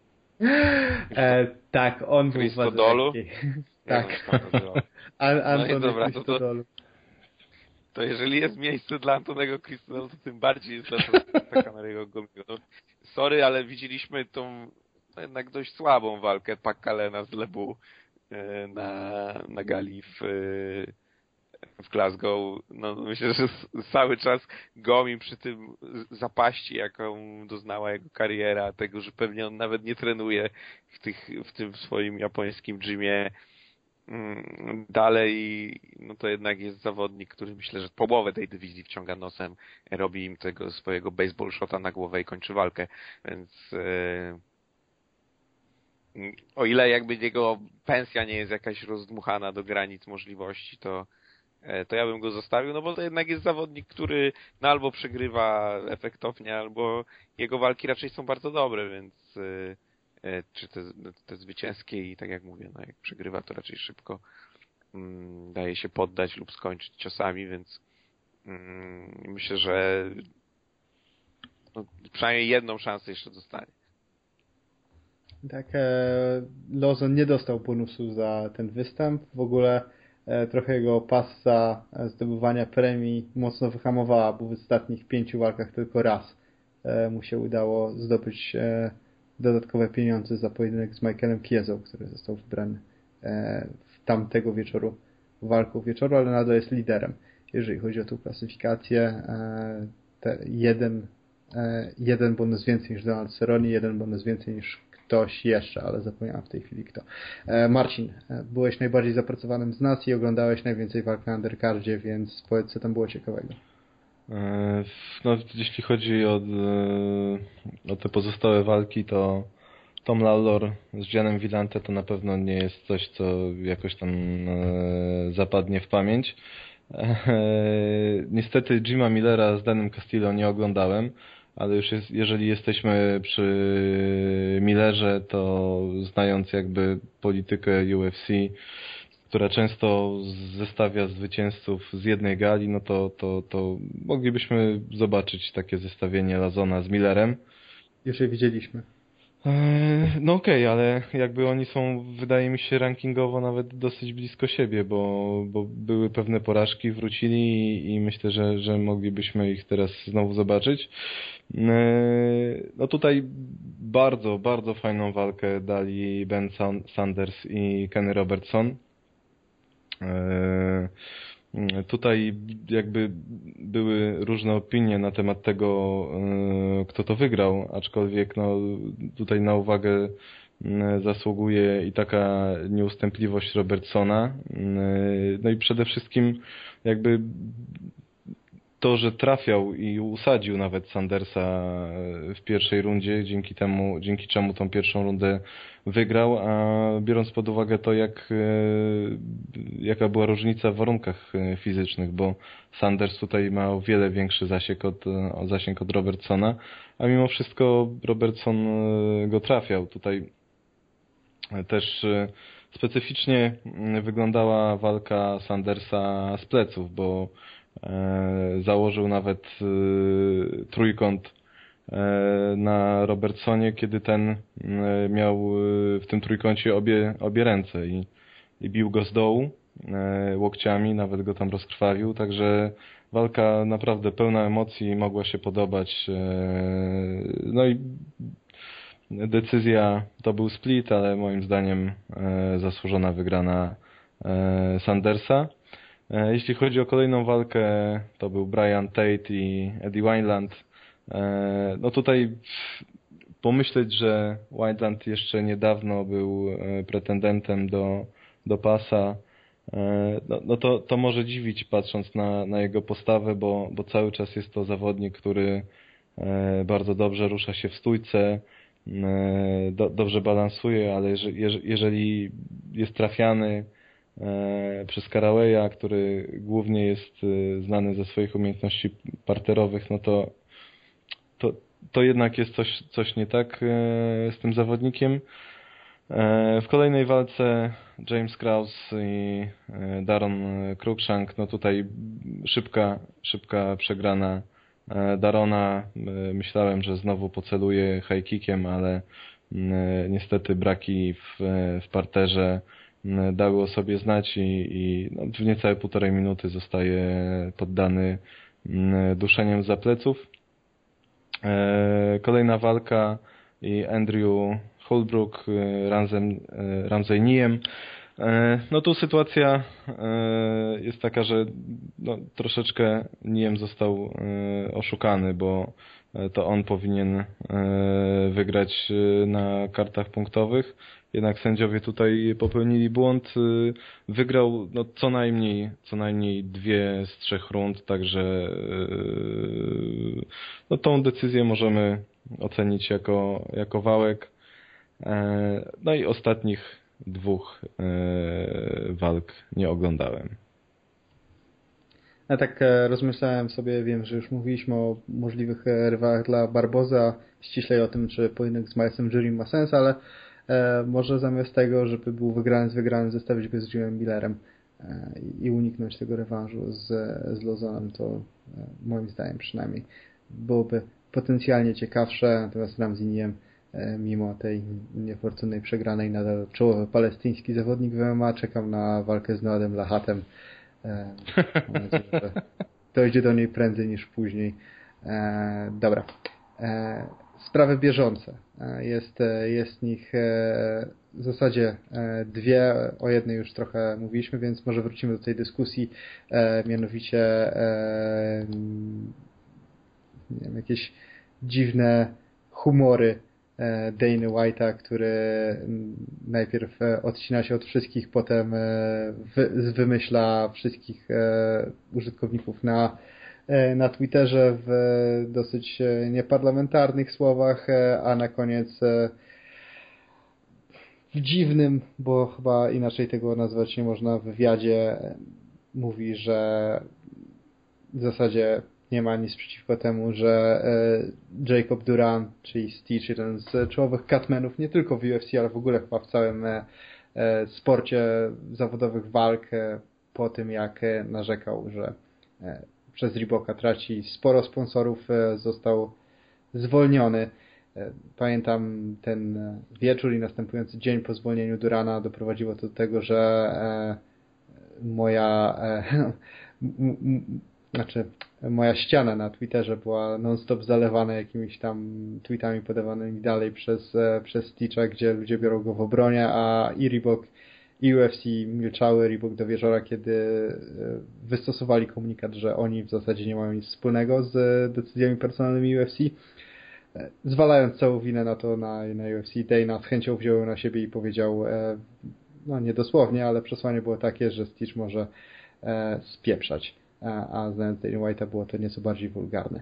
E, tak, on był w Christodolu? Tak. An- Antony no dobra, Christodolu. To, to jeżeli jest miejsce dla Antonego Christodolu, to tym bardziej jest dla Takanariego Gomiego. No, sorry, ale widzieliśmy tą no, jednak dość słabą walkę Pakalena z Lebu na, na gali w, w Glasgow. No, myślę, że cały czas Gomi przy tym zapaści, jaką doznała jego kariera, tego, że pewnie on nawet nie trenuje w, tych, w tym swoim japońskim gymie dalej, no to jednak jest zawodnik, który myślę, że połowę tej dywizji wciąga nosem, robi im tego swojego baseball shota na głowę i kończy walkę, więc yy, o ile jakby jego pensja nie jest jakaś rozdmuchana do granic możliwości, to to ja bym go zostawił, no bo to jednak jest zawodnik, który no albo przegrywa efektownie, albo jego walki raczej są bardzo dobre, więc yy, czy te, te zwycięskie i tak jak mówię, no jak przegrywa to raczej szybko mm, daje się poddać lub skończyć ciosami, więc mm, myślę, że no, przynajmniej jedną szansę jeszcze dostanie. Tak, e, Lawson nie dostał bonusu za ten występ. W ogóle e, trochę jego pasa zdobywania premii mocno wyhamowała, bo w ostatnich pięciu walkach tylko raz e, mu się udało zdobyć e, dodatkowe pieniądze za pojedynek z Michaelem Chiesą, który został wybrany e, w tamtego wieczoru walką wieczoru, ale nadal jest liderem, jeżeli chodzi o tą klasyfikację. E, te jeden, e, jeden bonus więcej niż Donald Cerrone, jeden bonus więcej niż ktoś jeszcze, ale zapomniałem w tej chwili kto. E, Marcin, e, byłeś najbardziej zapracowanym z nas i oglądałeś najwięcej walk na undercardzie, więc powiedz, co tam było ciekawego. No, jeśli chodzi o, o te pozostałe walki, to Tom Lawlor z Janem Villante to na pewno nie jest coś, co jakoś tam zapadnie w pamięć. Niestety Jima Millera z Danem Castillo nie oglądałem, ale już jest, jeżeli jesteśmy przy Millerze, to znając jakby politykę U F C, która często zestawia zwycięzców z jednej gali, no to, to, to moglibyśmy zobaczyć takie zestawienie Lazona z Millerem. Już je widzieliśmy. No okej, okay, ale jakby oni są, wydaje mi się, rankingowo nawet dosyć blisko siebie, bo, bo były pewne porażki, wrócili i, i myślę, że, że moglibyśmy ich teraz znowu zobaczyć. No tutaj bardzo, bardzo fajną walkę dali Ben Sanders i Kenny Robertson. Tutaj jakby były różne opinie na temat tego, kto to wygrał, aczkolwiek no tutaj na uwagę zasługuje i taka nieustępliwość Robertsona. No i przede wszystkim jakby to, że trafiał i usadził nawet Sandersa w pierwszej rundzie, dzięki temu, dzięki czemu tą pierwszą rundę wygrał, a biorąc pod uwagę to, jak, jaka była różnica w warunkach fizycznych, bo Sanders tutaj ma o wiele większy zasięg od, zasięg od Robertsona, a mimo wszystko Robertson go trafiał. Tutaj też specyficznie wyglądała walka Sandersa z pleców, bo założył nawet trójkąt na Robertsonie, kiedy ten miał w tym trójkącie obie, obie ręce i, i bił go z dołu łokciami, nawet go tam rozkrwawił, także walka naprawdę pełna emocji, mogła się podobać. No i decyzja to był split, ale moim zdaniem zasłużona wygrana Sandersa. Jeśli chodzi o kolejną walkę, to był Brian Tate i Eddie Wineland. No tutaj pomyśleć, że Wineland jeszcze niedawno był pretendentem do, do pasa, no, no to, to może dziwić, patrząc na, na jego postawę, bo, bo cały czas jest to zawodnik, który bardzo dobrze rusza się w stójce, do, dobrze balansuje, ale jeżeli, jeżeli jest trafiany przez Carawaya, który głównie jest znany ze swoich umiejętności parterowych, no to, to, to jednak jest coś, coś nie tak z tym zawodnikiem. W kolejnej walce James Krause i Daron Cruikshank, no tutaj szybka, szybka przegrana Darona. Myślałem, że znowu poceluje high kickiem, ale niestety braki w, w parterze dały o sobie znać i, i no, w niecałe półtorej minuty zostaje poddany duszeniem za pleców. Kolejna walka i Andrew Holbrook razem Ramsey Niem. No tu sytuacja jest taka, że no, troszeczkę Niem został oszukany, bo to on powinien wygrać na kartach punktowych. Jednak sędziowie tutaj popełnili błąd. Wygrał no, co najmniej co najmniej dwie z trzech rund, także no, tą decyzję możemy ocenić jako, jako wałek. No i ostatnich dwóch walk nie oglądałem. Ja tak rozmyślałem sobie, wiem, że już mówiliśmy o możliwych rywalach dla Barboza, ściślej o tym, czy pojedynek z Milesem Jury ma sens, ale e, może zamiast tego, żeby był wygrany z wygranym, zestawić go z Jimem Millerem e, i uniknąć tego rewanżu z, z Lauzonem, to e, moim zdaniem przynajmniej byłoby potencjalnie ciekawsze, natomiast Ramsey Niem e, mimo tej niefortunnej przegranej nadal czołowy palestyński zawodnik w M M A, czekam na walkę z Noadem Lahatem. E, mam nadzieję, że dojdzie do niej prędzej niż później. E, dobra. E, sprawy bieżące. E, jest, jest nich e, w zasadzie e, dwie. O jednej już trochę mówiliśmy, więc może wrócimy do tej dyskusji. E, mianowicie e, nie wiem, jakieś dziwne humory Dana White'a, który najpierw odcina się od wszystkich, potem wy, wymyśla wszystkich użytkowników na, na Twitterze w dosyć nieparlamentarnych słowach, a na koniec w dziwnym, bo chyba inaczej tego nazwać nie można, w wywiadzie mówi, że w zasadzie nie ma nic przeciwko temu, że Jacob Duran, czyli Stitch, jeden z czołowych catmenów, nie tylko w U F C, ale w ogóle chyba w całym sporcie zawodowych walk, po tym jak narzekał, że przez Reeboka traci sporo sponsorów, został zwolniony. Pamiętam ten wieczór i następujący dzień po zwolnieniu Durana doprowadziło to do tego, że moja znaczy moja ściana na Twitterze była non-stop zalewana jakimiś tam tweetami podawanymi dalej przez, przez Stitcha, gdzie ludzie biorą go w obronie, a i Reebok i U F C milczały. Reebok do wieczora, kiedy wystosowali komunikat, że oni w zasadzie nie mają nic wspólnego z decyzjami personalnymi U F C, zwalając całą winę na to na, na U F C. Dana z chęcią wziął ją na siebie i powiedział, no nie dosłownie, ale przesłanie było takie, że Stitch może spieprzać. A znając Dana White'a było to nieco bardziej wulgarne.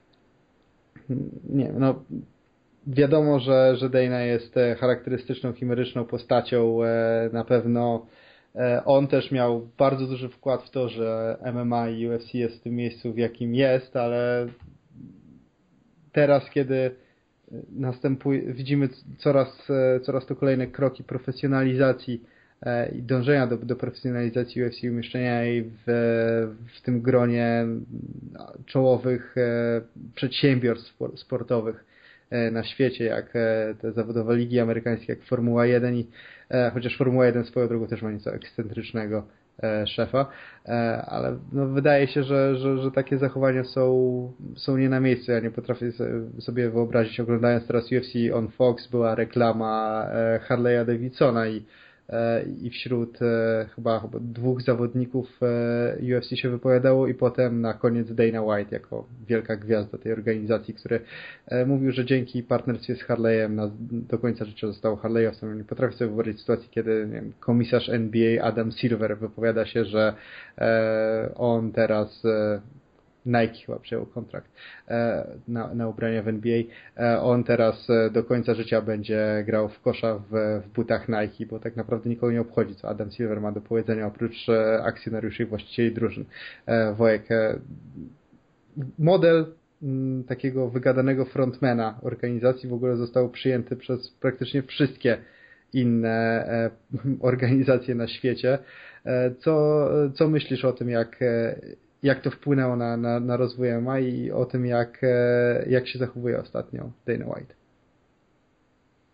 Nie wiem, no wiadomo, że, że Dana jest charakterystyczną, chimeryczną postacią. Na pewno on też miał bardzo duży wkład w to, że M M A i U F C jest w tym miejscu, w jakim jest, ale teraz, kiedy następuje, widzimy coraz, coraz to kolejne kroki profesjonalizacji i dążenia do, do profesjonalizacji U F C, umieszczenia jej w, w tym gronie czołowych przedsiębiorstw sportowych na świecie, jak te zawodowe ligi amerykańskie, jak Formuła jeden, i chociaż Formuła jeden swoją drogą też ma nieco ekscentrycznego szefa, ale no wydaje się, że, że, że takie zachowania są, są nie na miejscu. Ja nie potrafię sobie wyobrazić, oglądając teraz U F C on Fox, była reklama Harley'a Davidsona i i wśród e, chyba, chyba dwóch zawodników e, U F C się wypowiadało i potem na koniec Dana White jako wielka gwiazda tej organizacji, który e, mówił, że dzięki partnerstwie z Harley'em na, do końca życia został Harley'owcem. Nie potrafię sobie wyobrazić sytuacji, kiedy nie wiem, komisarz N B A Adam Silver wypowiada się, że e, on teraz e, Nike chyba przejął kontrakt na, na ubrania w N B A. On teraz do końca życia będzie grał w kosza w, w butach Nike, bo tak naprawdę nikogo nie obchodzi, co Adam Silver ma do powiedzenia, oprócz akcjonariuszy i właścicieli drużyn. Wojek, model takiego wygadanego frontmana organizacji w ogóle został przyjęty przez praktycznie wszystkie inne organizacje na świecie. Co, co myślisz o tym, jak jak to wpłynęło na, na, na rozwój M M A i o tym, jak, jak się zachowuje ostatnio Dana White?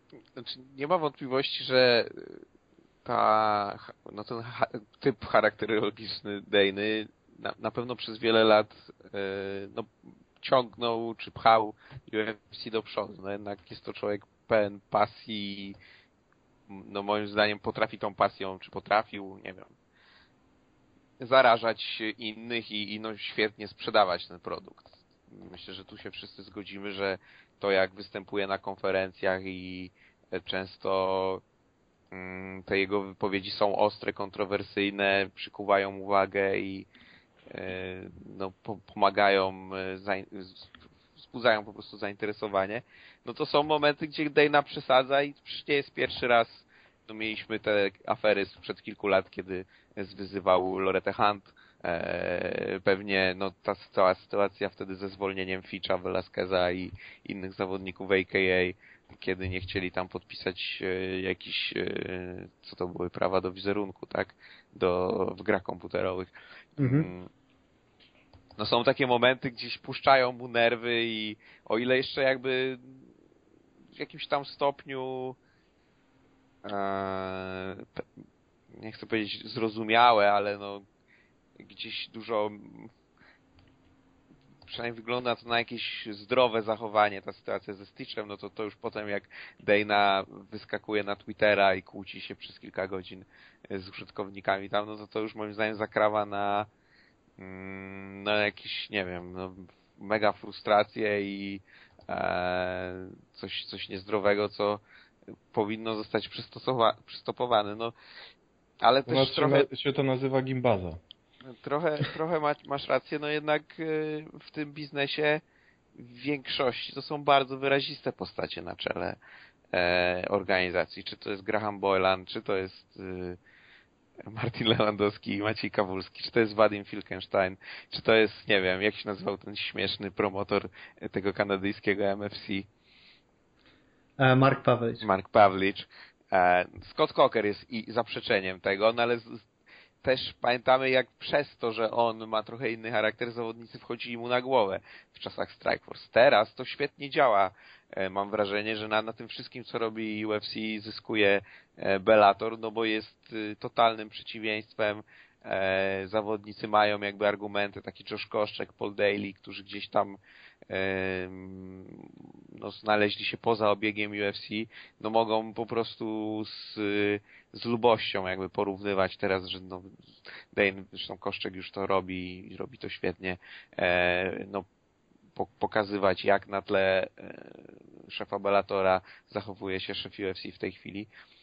Znaczy, nie ma wątpliwości, że ta, no ten ha, typ charakterologiczny Dany na, na pewno przez wiele lat yy, no, ciągnął czy pchał U F C do przodu. No jednak jest to człowiek pełen pasji, no moim zdaniem potrafi tą pasją, czy potrafił, nie wiem, zarażać innych i, i no świetnie sprzedawać ten produkt. Myślę, że tu się wszyscy zgodzimy, że to jak występuje na konferencjach i często mm, te jego wypowiedzi są ostre, kontrowersyjne, przykuwają uwagę i e, no, po, pomagają, za, wzbudzają po prostu zainteresowanie. No to są momenty, gdzie Dana przesadza i przecież nie jest pierwszy raz. No, mieliśmy te afery sprzed kilku lat, kiedy zwyzywał Loretę Hunt. E, pewnie no, ta cała sytuacja wtedy ze zwolnieniem Fitcha, Velasqueza i innych zawodników A K A, kiedy nie chcieli tam podpisać e, jakiś, e, co to były, prawa do wizerunku, tak? Do, w grach komputerowych. Mhm. No są takie momenty, gdzieś puszczają mu nerwy i o ile jeszcze jakby w jakimś tam stopniu e, nie chcę powiedzieć zrozumiałe, ale no gdzieś dużo, przynajmniej wygląda to na jakieś zdrowe zachowanie, ta sytuacja ze Stitchem, no to to już potem jak Dana wyskakuje na Twittera i kłóci się przez kilka godzin z użytkownikami tam, no to to już moim zdaniem zakrawa na no jakieś, nie wiem, no, mega frustrację i e, coś, coś niezdrowego, co powinno zostać przystopowane, no ale też znaczy, trochę... się to nazywa gimbaza. Trochę, trochę masz rację, no jednak w tym biznesie w większości to są bardzo wyraziste postacie na czele e, organizacji. Czy to jest Graham Boylan, czy to jest e, Martin Lewandowski i Maciej Kawulski, czy to jest Vadim Filkenstein, czy to jest, nie wiem, jak się nazywał ten śmieszny promotor tego kanadyjskiego M F C? E, Mark Pawlicz. Mark Pawlicz. E, Scott Coker jest i zaprzeczeniem tego, no ale z, też pamiętamy, jak przez to, że on ma trochę inny charakter, zawodnicy wchodzili mu na głowę w czasach Strikeforce. Teraz to świetnie działa. Mam wrażenie, że na, na tym wszystkim, co robi U F C, zyskuje Bellator, no bo jest totalnym przeciwieństwem. Zawodnicy mają jakby argumenty, taki Josh Koscheck, Paul Daly, którzy gdzieś tam no, znaleźli się poza obiegiem U F C, no mogą po prostu z, z lubością jakby porównywać teraz, że no, Dane, zresztą Koscheck już to robi i robi to świetnie, no po, pokazywać jak na tle szefa Bellatora zachowuje się szef U F C w tej chwili.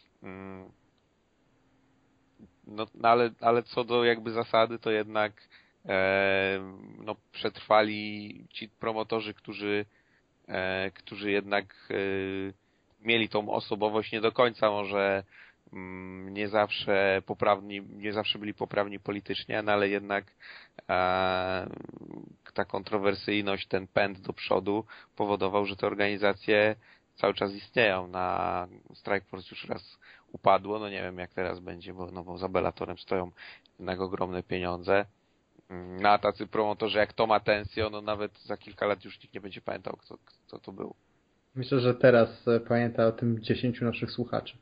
No, no ale, ale co do jakby zasady, to jednak e, no, przetrwali ci promotorzy, którzy, e, którzy jednak e, mieli tą osobowość nie do końca może m, nie zawsze poprawni, nie zawsze byli poprawni politycznie, no, ale jednak e, ta kontrowersyjność, ten pęd do przodu powodował, że te organizacje cały czas istnieją. Na Strikeforce już raz upadło, no nie wiem jak teraz będzie, bo, no bo za Bellatorem stoją jednak ogromne pieniądze. No a tacy promotorzy jak Tom Atencio, no nawet za kilka lat już nikt nie będzie pamiętał, kto, kto to był. Myślę, że teraz pamięta o tym dziesięciu naszych słuchaczy.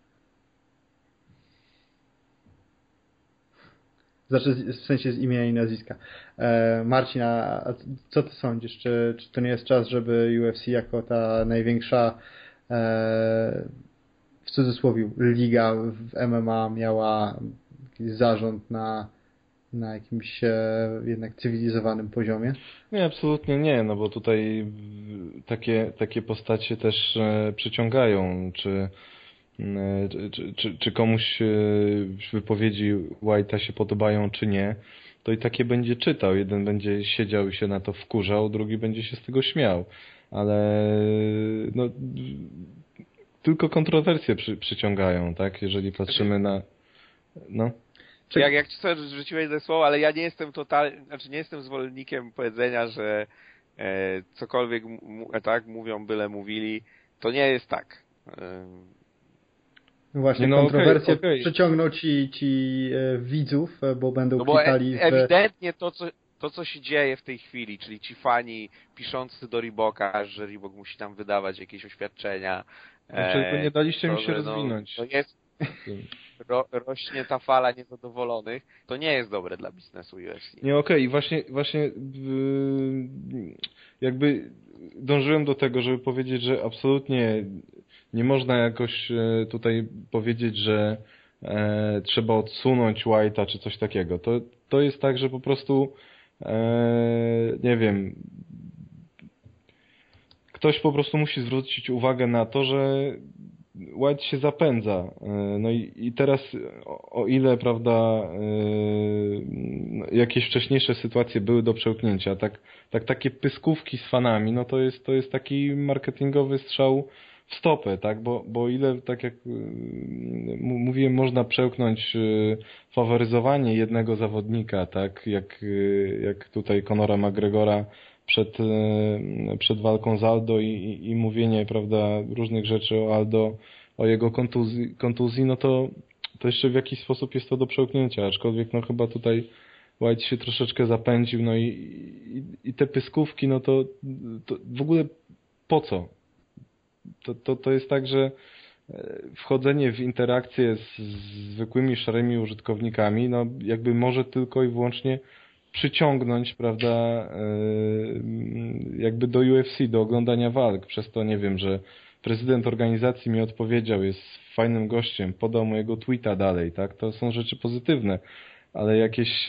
Znaczy w sensie z imienia i nazwiska. E, Marcin, a co ty sądzisz? Czy, czy to nie jest czas, żeby U F C jako ta największa e, w cudzysłowie liga w M M A miała jakiś zarząd na, na jakimś e, jednak cywilizowanym poziomie? Nie, absolutnie nie, no bo tutaj takie, takie postacie też e, przyciągają, czy Czy, czy, czy komuś wypowiedzi White'a się podobają, czy nie, to i takie będzie czytał. Jeden będzie siedział i się na to wkurzał, drugi będzie się z tego śmiał. Ale no, tylko kontrowersje przy, przyciągają, tak? Jeżeli patrzymy na... No. Czy... Jak, jak ci sobie rzuciłeś ze słowa, ale ja nie jestem totalnie, znaczy nie jestem zwolennikiem powiedzenia, że e, cokolwiek m- tak mówią, byle mówili. To nie jest tak. E, No właśnie, no kontrowersje okay, okay. przyciągną ci, ci e, widzów, bo będą no bo klikali e- w... ewidentnie to co, to, co się dzieje w tej chwili, czyli ci fani piszący do Reeboka, że Reebok musi tam wydawać jakieś oświadczenia, Dlaczego nie daliście to, mi się że, no, rozwinąć? To jest, ro, rośnie ta fala niezadowolonych, to nie jest dobre dla biznesu U F C. Nie, okej, okay. właśnie, właśnie yy, jakby dążyłem do tego, żeby powiedzieć, że absolutnie nie można jakoś yy, tutaj powiedzieć, że e, trzeba odsunąć White'a czy coś takiego. To, to jest tak, że po prostu e, nie wiem, ktoś po prostu musi zwrócić uwagę na to, że White się zapędza. No i, i teraz o, o ile, prawda, yy, jakieś wcześniejsze sytuacje były do przełknięcia, tak, tak takie pyskówki z fanami, no to jest, to jest taki marketingowy strzał w stopę, tak, bo, bo ile, tak jak yy, mówiłem, można przełknąć yy, faworyzowanie jednego zawodnika, tak, jak, yy, jak tutaj Conora McGregora przed, przed walką z Aldo i, i, i mówienie, prawda, różnych rzeczy o Aldo, o jego kontuzji, kontuzji, no to, to jeszcze w jakiś sposób jest to do przełknięcia, aczkolwiek no chyba tutaj White się troszeczkę zapędził, no i, i, i te pyskówki, no to, to w ogóle po co? To, to, to jest tak, że wchodzenie w interakcję z zwykłymi szarymi użytkownikami, no jakby może tylko i wyłącznie przyciągnąć, prawda, jakby do U F C, do oglądania walk. Przez to, nie wiem, że prezydent organizacji mi odpowiedział, jest fajnym gościem, podał mojego tweeta dalej, tak? To są rzeczy pozytywne, ale jakieś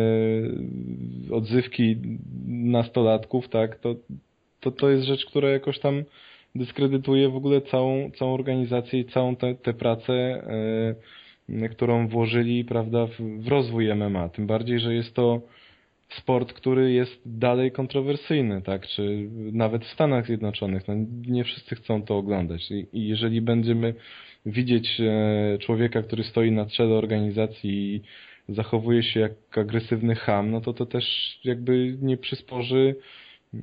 odzywki nastolatków, tak? To, to, to jest rzecz, która jakoś tam dyskredytuje w ogóle całą, całą organizację i całą tę pracę, którą włożyli, prawda, w, w rozwój M M A. Tym bardziej, że jest to sport, który jest dalej kontrowersyjny, tak, czy nawet w Stanach Zjednoczonych, no nie wszyscy chcą to oglądać i, i jeżeli będziemy widzieć e, człowieka, który stoi na czele organizacji i zachowuje się jak agresywny cham, no to to też jakby nie przysporzy e,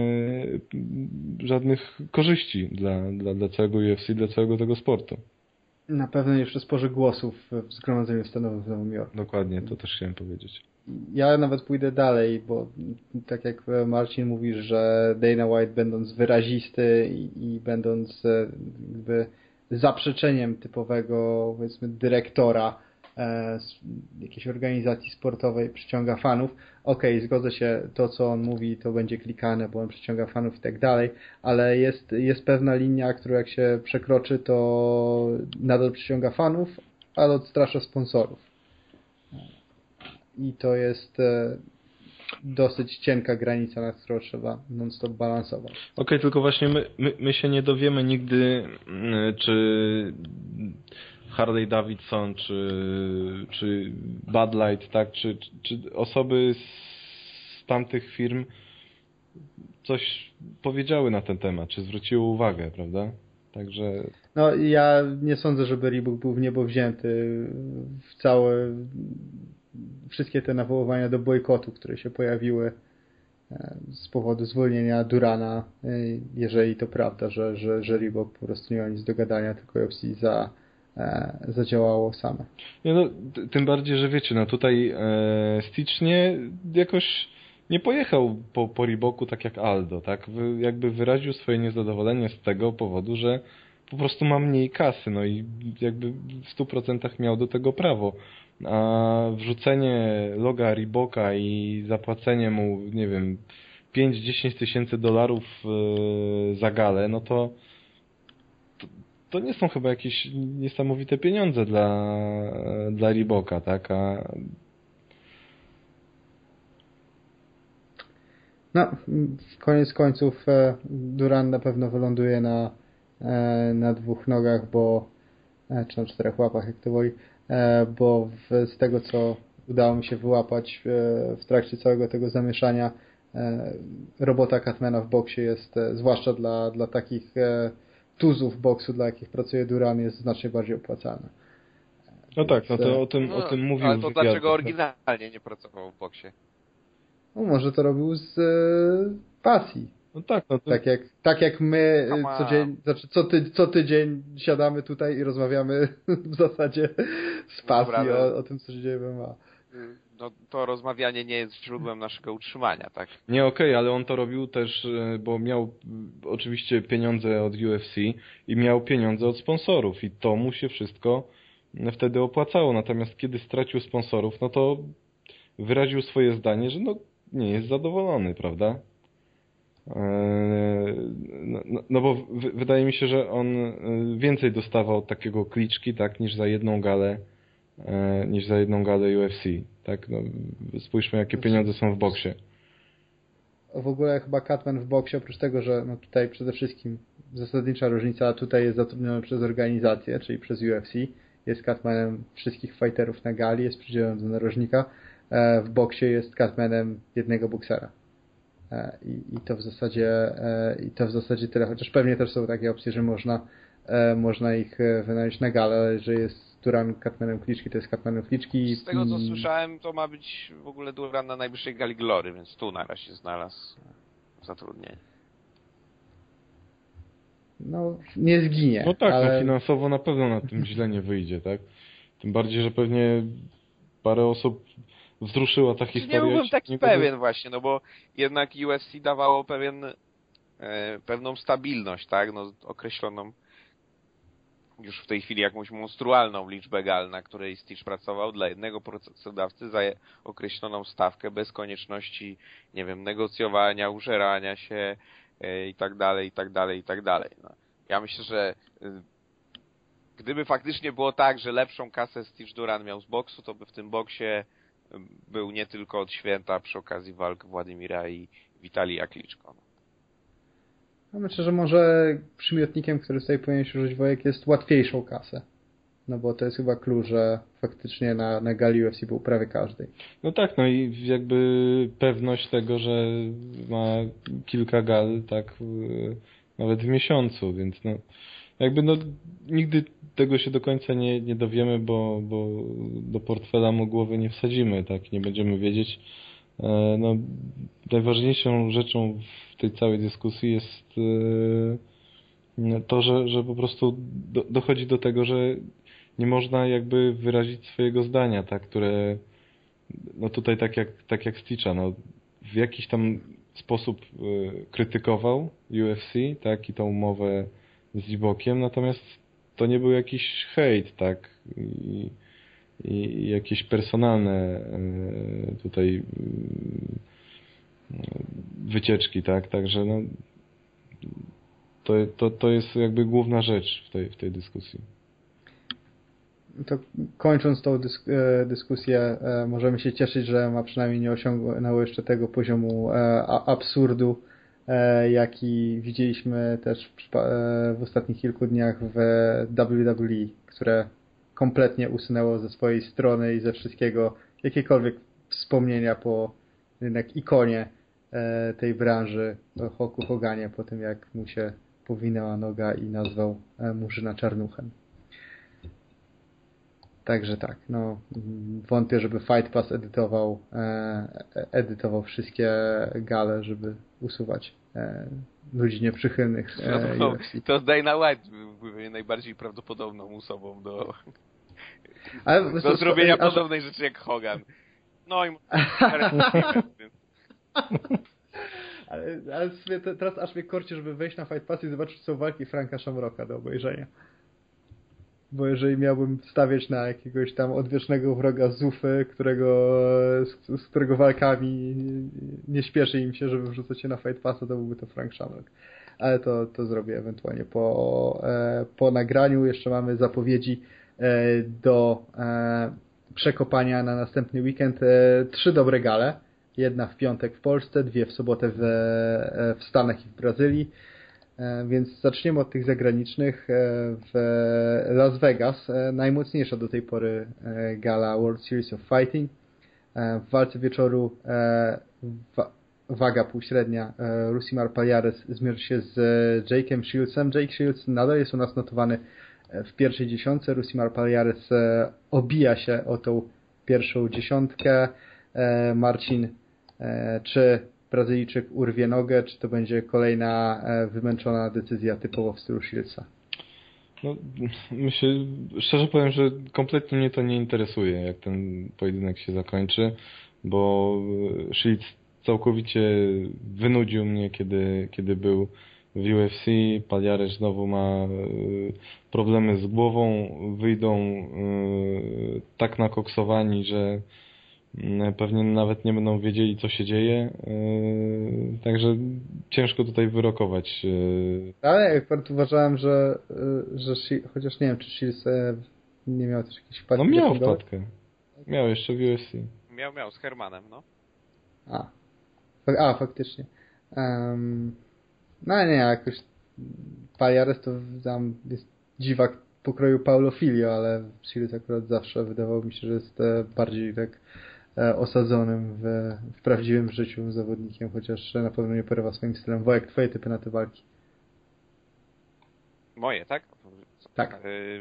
żadnych korzyści dla, dla, dla całego U F C, dla całego tego sportu. Na pewno nie przysporzy głosów w Zgromadzeniu Stanowym w Nowym Jorku. Dokładnie, to też chciałem powiedzieć. Ja nawet pójdę dalej, bo tak jak Marcin mówisz, że Dana White będąc wyrazisty i, i będąc jakby zaprzeczeniem typowego, powiedzmy, dyrektora e, jakiejś organizacji sportowej przyciąga fanów. Okej, okay, zgodzę się, to co on mówi to będzie klikane, bo on przyciąga fanów i tak dalej, ale jest, jest pewna linia, którą jak się przekroczy, to nadal przyciąga fanów, ale odstrasza sponsorów. I to jest e, dosyć cienka granica, na którą trzeba non-stop balansować. Okej, okay, tylko właśnie my, my, my się nie dowiemy nigdy, czy Harley Davidson, czy, czy Bud Light, tak, czy, czy osoby z tamtych firm coś powiedziały na ten temat, czy zwróciły uwagę, prawda? Także... No ja nie sądzę, żeby Reebok był w niebo wzięty w całe... wszystkie te nawoływania do bojkotu, które się pojawiły z powodu zwolnienia Durana, jeżeli to prawda, że, że, że Reebok po prostu nie ma nic do gadania, tylko U F C za, zadziałało same. Nie no, tym bardziej, że wiecie, no tutaj e, Stitch nie, jakoś nie pojechał po, po Reeboku tak jak Aldo, tak? Wy, jakby wyraził swoje niezadowolenie z tego powodu, że po prostu ma mniej kasy, no i jakby w stu procentach miał do tego prawo. A wrzucenie loga Reeboka i zapłacenie mu, nie wiem, pięć do dziesięciu tysięcy dolarów za galę, no to, to to nie są chyba jakieś niesamowite pieniądze dla, dla Reeboka, tak? A... No, koniec końców Duran na pewno wyląduje na, na dwóch nogach, bo czy na czterech łapach, jak to woli, bo w, z tego, co udało mi się wyłapać w, w trakcie całego tego zamieszania, robota Catmana w boksie jest, zwłaszcza dla, dla takich tuzów boksu, dla jakich pracuje Duran, jest znacznie bardziej opłacalna. No tak, no to o tym, no, o tym mówił. Ale to dlaczego oryginalnie nie pracował w boksie? No może to robił z e, pasji. No tak, no to... tak, jak, tak jak my co, dzień, znaczy co, ty, co tydzień siadamy tutaj i rozmawiamy w zasadzie z pasji Dobra, o, o tym, co się dzieje w M M A. no, to rozmawianie nie jest źródłem naszego utrzymania, tak? Nie, okej, okay, ale on to robił też, bo miał oczywiście pieniądze od U F C i miał pieniądze od sponsorów i to mu się wszystko wtedy opłacało. Natomiast kiedy stracił sponsorów, no to wyraził swoje zdanie, że no nie jest zadowolony, prawda? No, no, no bo w, wydaje mi się, że on więcej dostawał takiego kliczki, tak, niż za jedną galę niż za jedną galę U F C. Tak? No, spójrzmy, jakie pieniądze są w boksie. W ogóle chyba Catman w boksie, oprócz tego, że no tutaj przede wszystkim zasadnicza różnica, tutaj jest zatrudniony przez organizację, czyli przez U F C, jest Catmanem wszystkich fighterów na gali, jest przydzielonym do narożnika, w boksie jest Catmanem jednego boksera. I, i to w zasadzie i to w zasadzie tyle, chociaż pewnie też są takie opcje, że można można ich wynająć na galę, ale że jest Duran Catmanem kliczki, to jest Catmanem kliczki. Z tego co słyszałem, to ma być w ogóle Duran na najwyższej gali Glory, więc tu na razie znalazł zatrudnienie. No, nie zginie. No tak, ale... no finansowo na pewno na tym źle nie wyjdzie, tak? Tym bardziej, że pewnie parę osób wzruszyła ta historia. Nie byłbym taki pewien właśnie, no bo jednak U F C dawało pewien, e, pewną stabilność, tak? No określoną już w tej chwili jakąś monstrualną liczbę gal, na której Stitch pracował dla jednego pracodawcy za określoną stawkę, bez konieczności, nie wiem, negocjowania, użerania się yy, i tak dalej, i tak dalej, i tak dalej. No. Ja myślę, że yy, gdyby faktycznie było tak, że lepszą kasę Stitch Duran miał z boksu, to by w tym boksie yy, był nie tylko od święta przy okazji walk Władimira i Witalija Kliczko. No. Ja myślę, że może przymiotnikiem, który tutaj powinien się użyć Wojek, jest łatwiejszą kasę. No bo to jest chyba klucz, że faktycznie na, na gali U F C był prawie każdy. No tak, no i jakby pewność tego, że ma kilka gal, tak, nawet w miesiącu, więc no jakby no nigdy tego się do końca nie, nie dowiemy, bo, bo do portfela mu głowy nie wsadzimy, tak, nie będziemy wiedzieć. No, najważniejszą rzeczą w tej całej dyskusji jest to, że, że po prostu do, dochodzi do tego, że nie można jakby wyrazić swojego zdania, tak, które no tutaj tak jak, tak jak Stitcha, no w jakiś tam sposób krytykował U F C, tak, i tą umowę z Zibokiem, natomiast to nie był jakiś hejt, tak, i i jakieś personalne tutaj wycieczki, tak, także no to, to, to jest jakby główna rzecz w tej, w tej dyskusji. To kończąc tą dysk dyskusję, możemy się cieszyć, że ma przynajmniej nie osiągnęło jeszcze tego poziomu absurdu, jaki widzieliśmy też w, w ostatnich kilku dniach w W W E, które kompletnie usunęło ze swojej strony i ze wszystkiego jakiekolwiek wspomnienia po jednak ikonie e, tej branży, o Hulku Hoganie, po tym jak mu się powinęła noga i nazwał e, Murzyna czarnuchem. Także tak, no wątpię, żeby Fight Pass edytował e, edytował wszystkie gale, żeby usuwać e, ludzi nieprzychylnych. E, no, to Dana White był najbardziej prawdopodobną osobą do, ale, do zrobienia aż... podobnej rzeczy jak Hogan. No i ale, ale teraz aż mnie korci, żeby wejść na Fight Pass i zobaczyć, co są walki Franka Shamrocka do obejrzenia. Bo jeżeli miałbym stawiać na jakiegoś tam odwiecznego wroga Zufy, którego, z, z którego walkami nie śpieszy im się, żeby wrzucać się na Fight Passa, to byłby to Frank Shamrock. Ale to, to zrobię ewentualnie po, e, po nagraniu. Jeszcze mamy zapowiedzi e, do e, przekopania na następny weekend. E, trzy dobre gale. Jedna w piątek w Polsce, dwie w sobotę w, e, w Stanach i w Brazylii. Więc zaczniemy od tych zagranicznych. W Las Vegas najmocniejsza do tej pory gala World Series of Fighting. W walce wieczoru waga półśrednia Rusimar Palhares zmierzy się z Jake'em Shieldsem. Jake Shields nadal jest u nas notowany w pierwszej dziesiątce. Rusimar Palhares obija się o tą pierwszą dziesiątkę. Marcin, czy Brazylijczyk urwie nogę, czy to będzie kolejna wymęczona decyzja typowo w stylu Shieldsa? No, myślę, szczerze powiem, że kompletnie mnie to nie interesuje, jak ten pojedynek się zakończy, bo Shields całkowicie wynudził mnie, kiedy, kiedy był w U F C. Palhares znowu ma problemy z głową, wyjdą tak nakoksowani, że pewnie nawet nie będą wiedzieli, co się dzieje. Także ciężko tutaj wyrokować. Ale akurat uważałem, że, że chociaż nie wiem, czy Shields nie miał też jakiejś wpadki. No miał wpadkę. Miał jeszcze w U F C. Miał, miał z Hermanem, no. A, a faktycznie. Um, no nie, jakoś Palhares to tam jest dziwak pokroju Paulo Filho, ale Shields akurat zawsze wydawało mi się, że jest bardziej tak osadzonym w, w prawdziwym życiu zawodnikiem, chociaż na pewno nie porywa swoim stylem. Wojek, twoje typy na te walki? Moje, tak? Tak.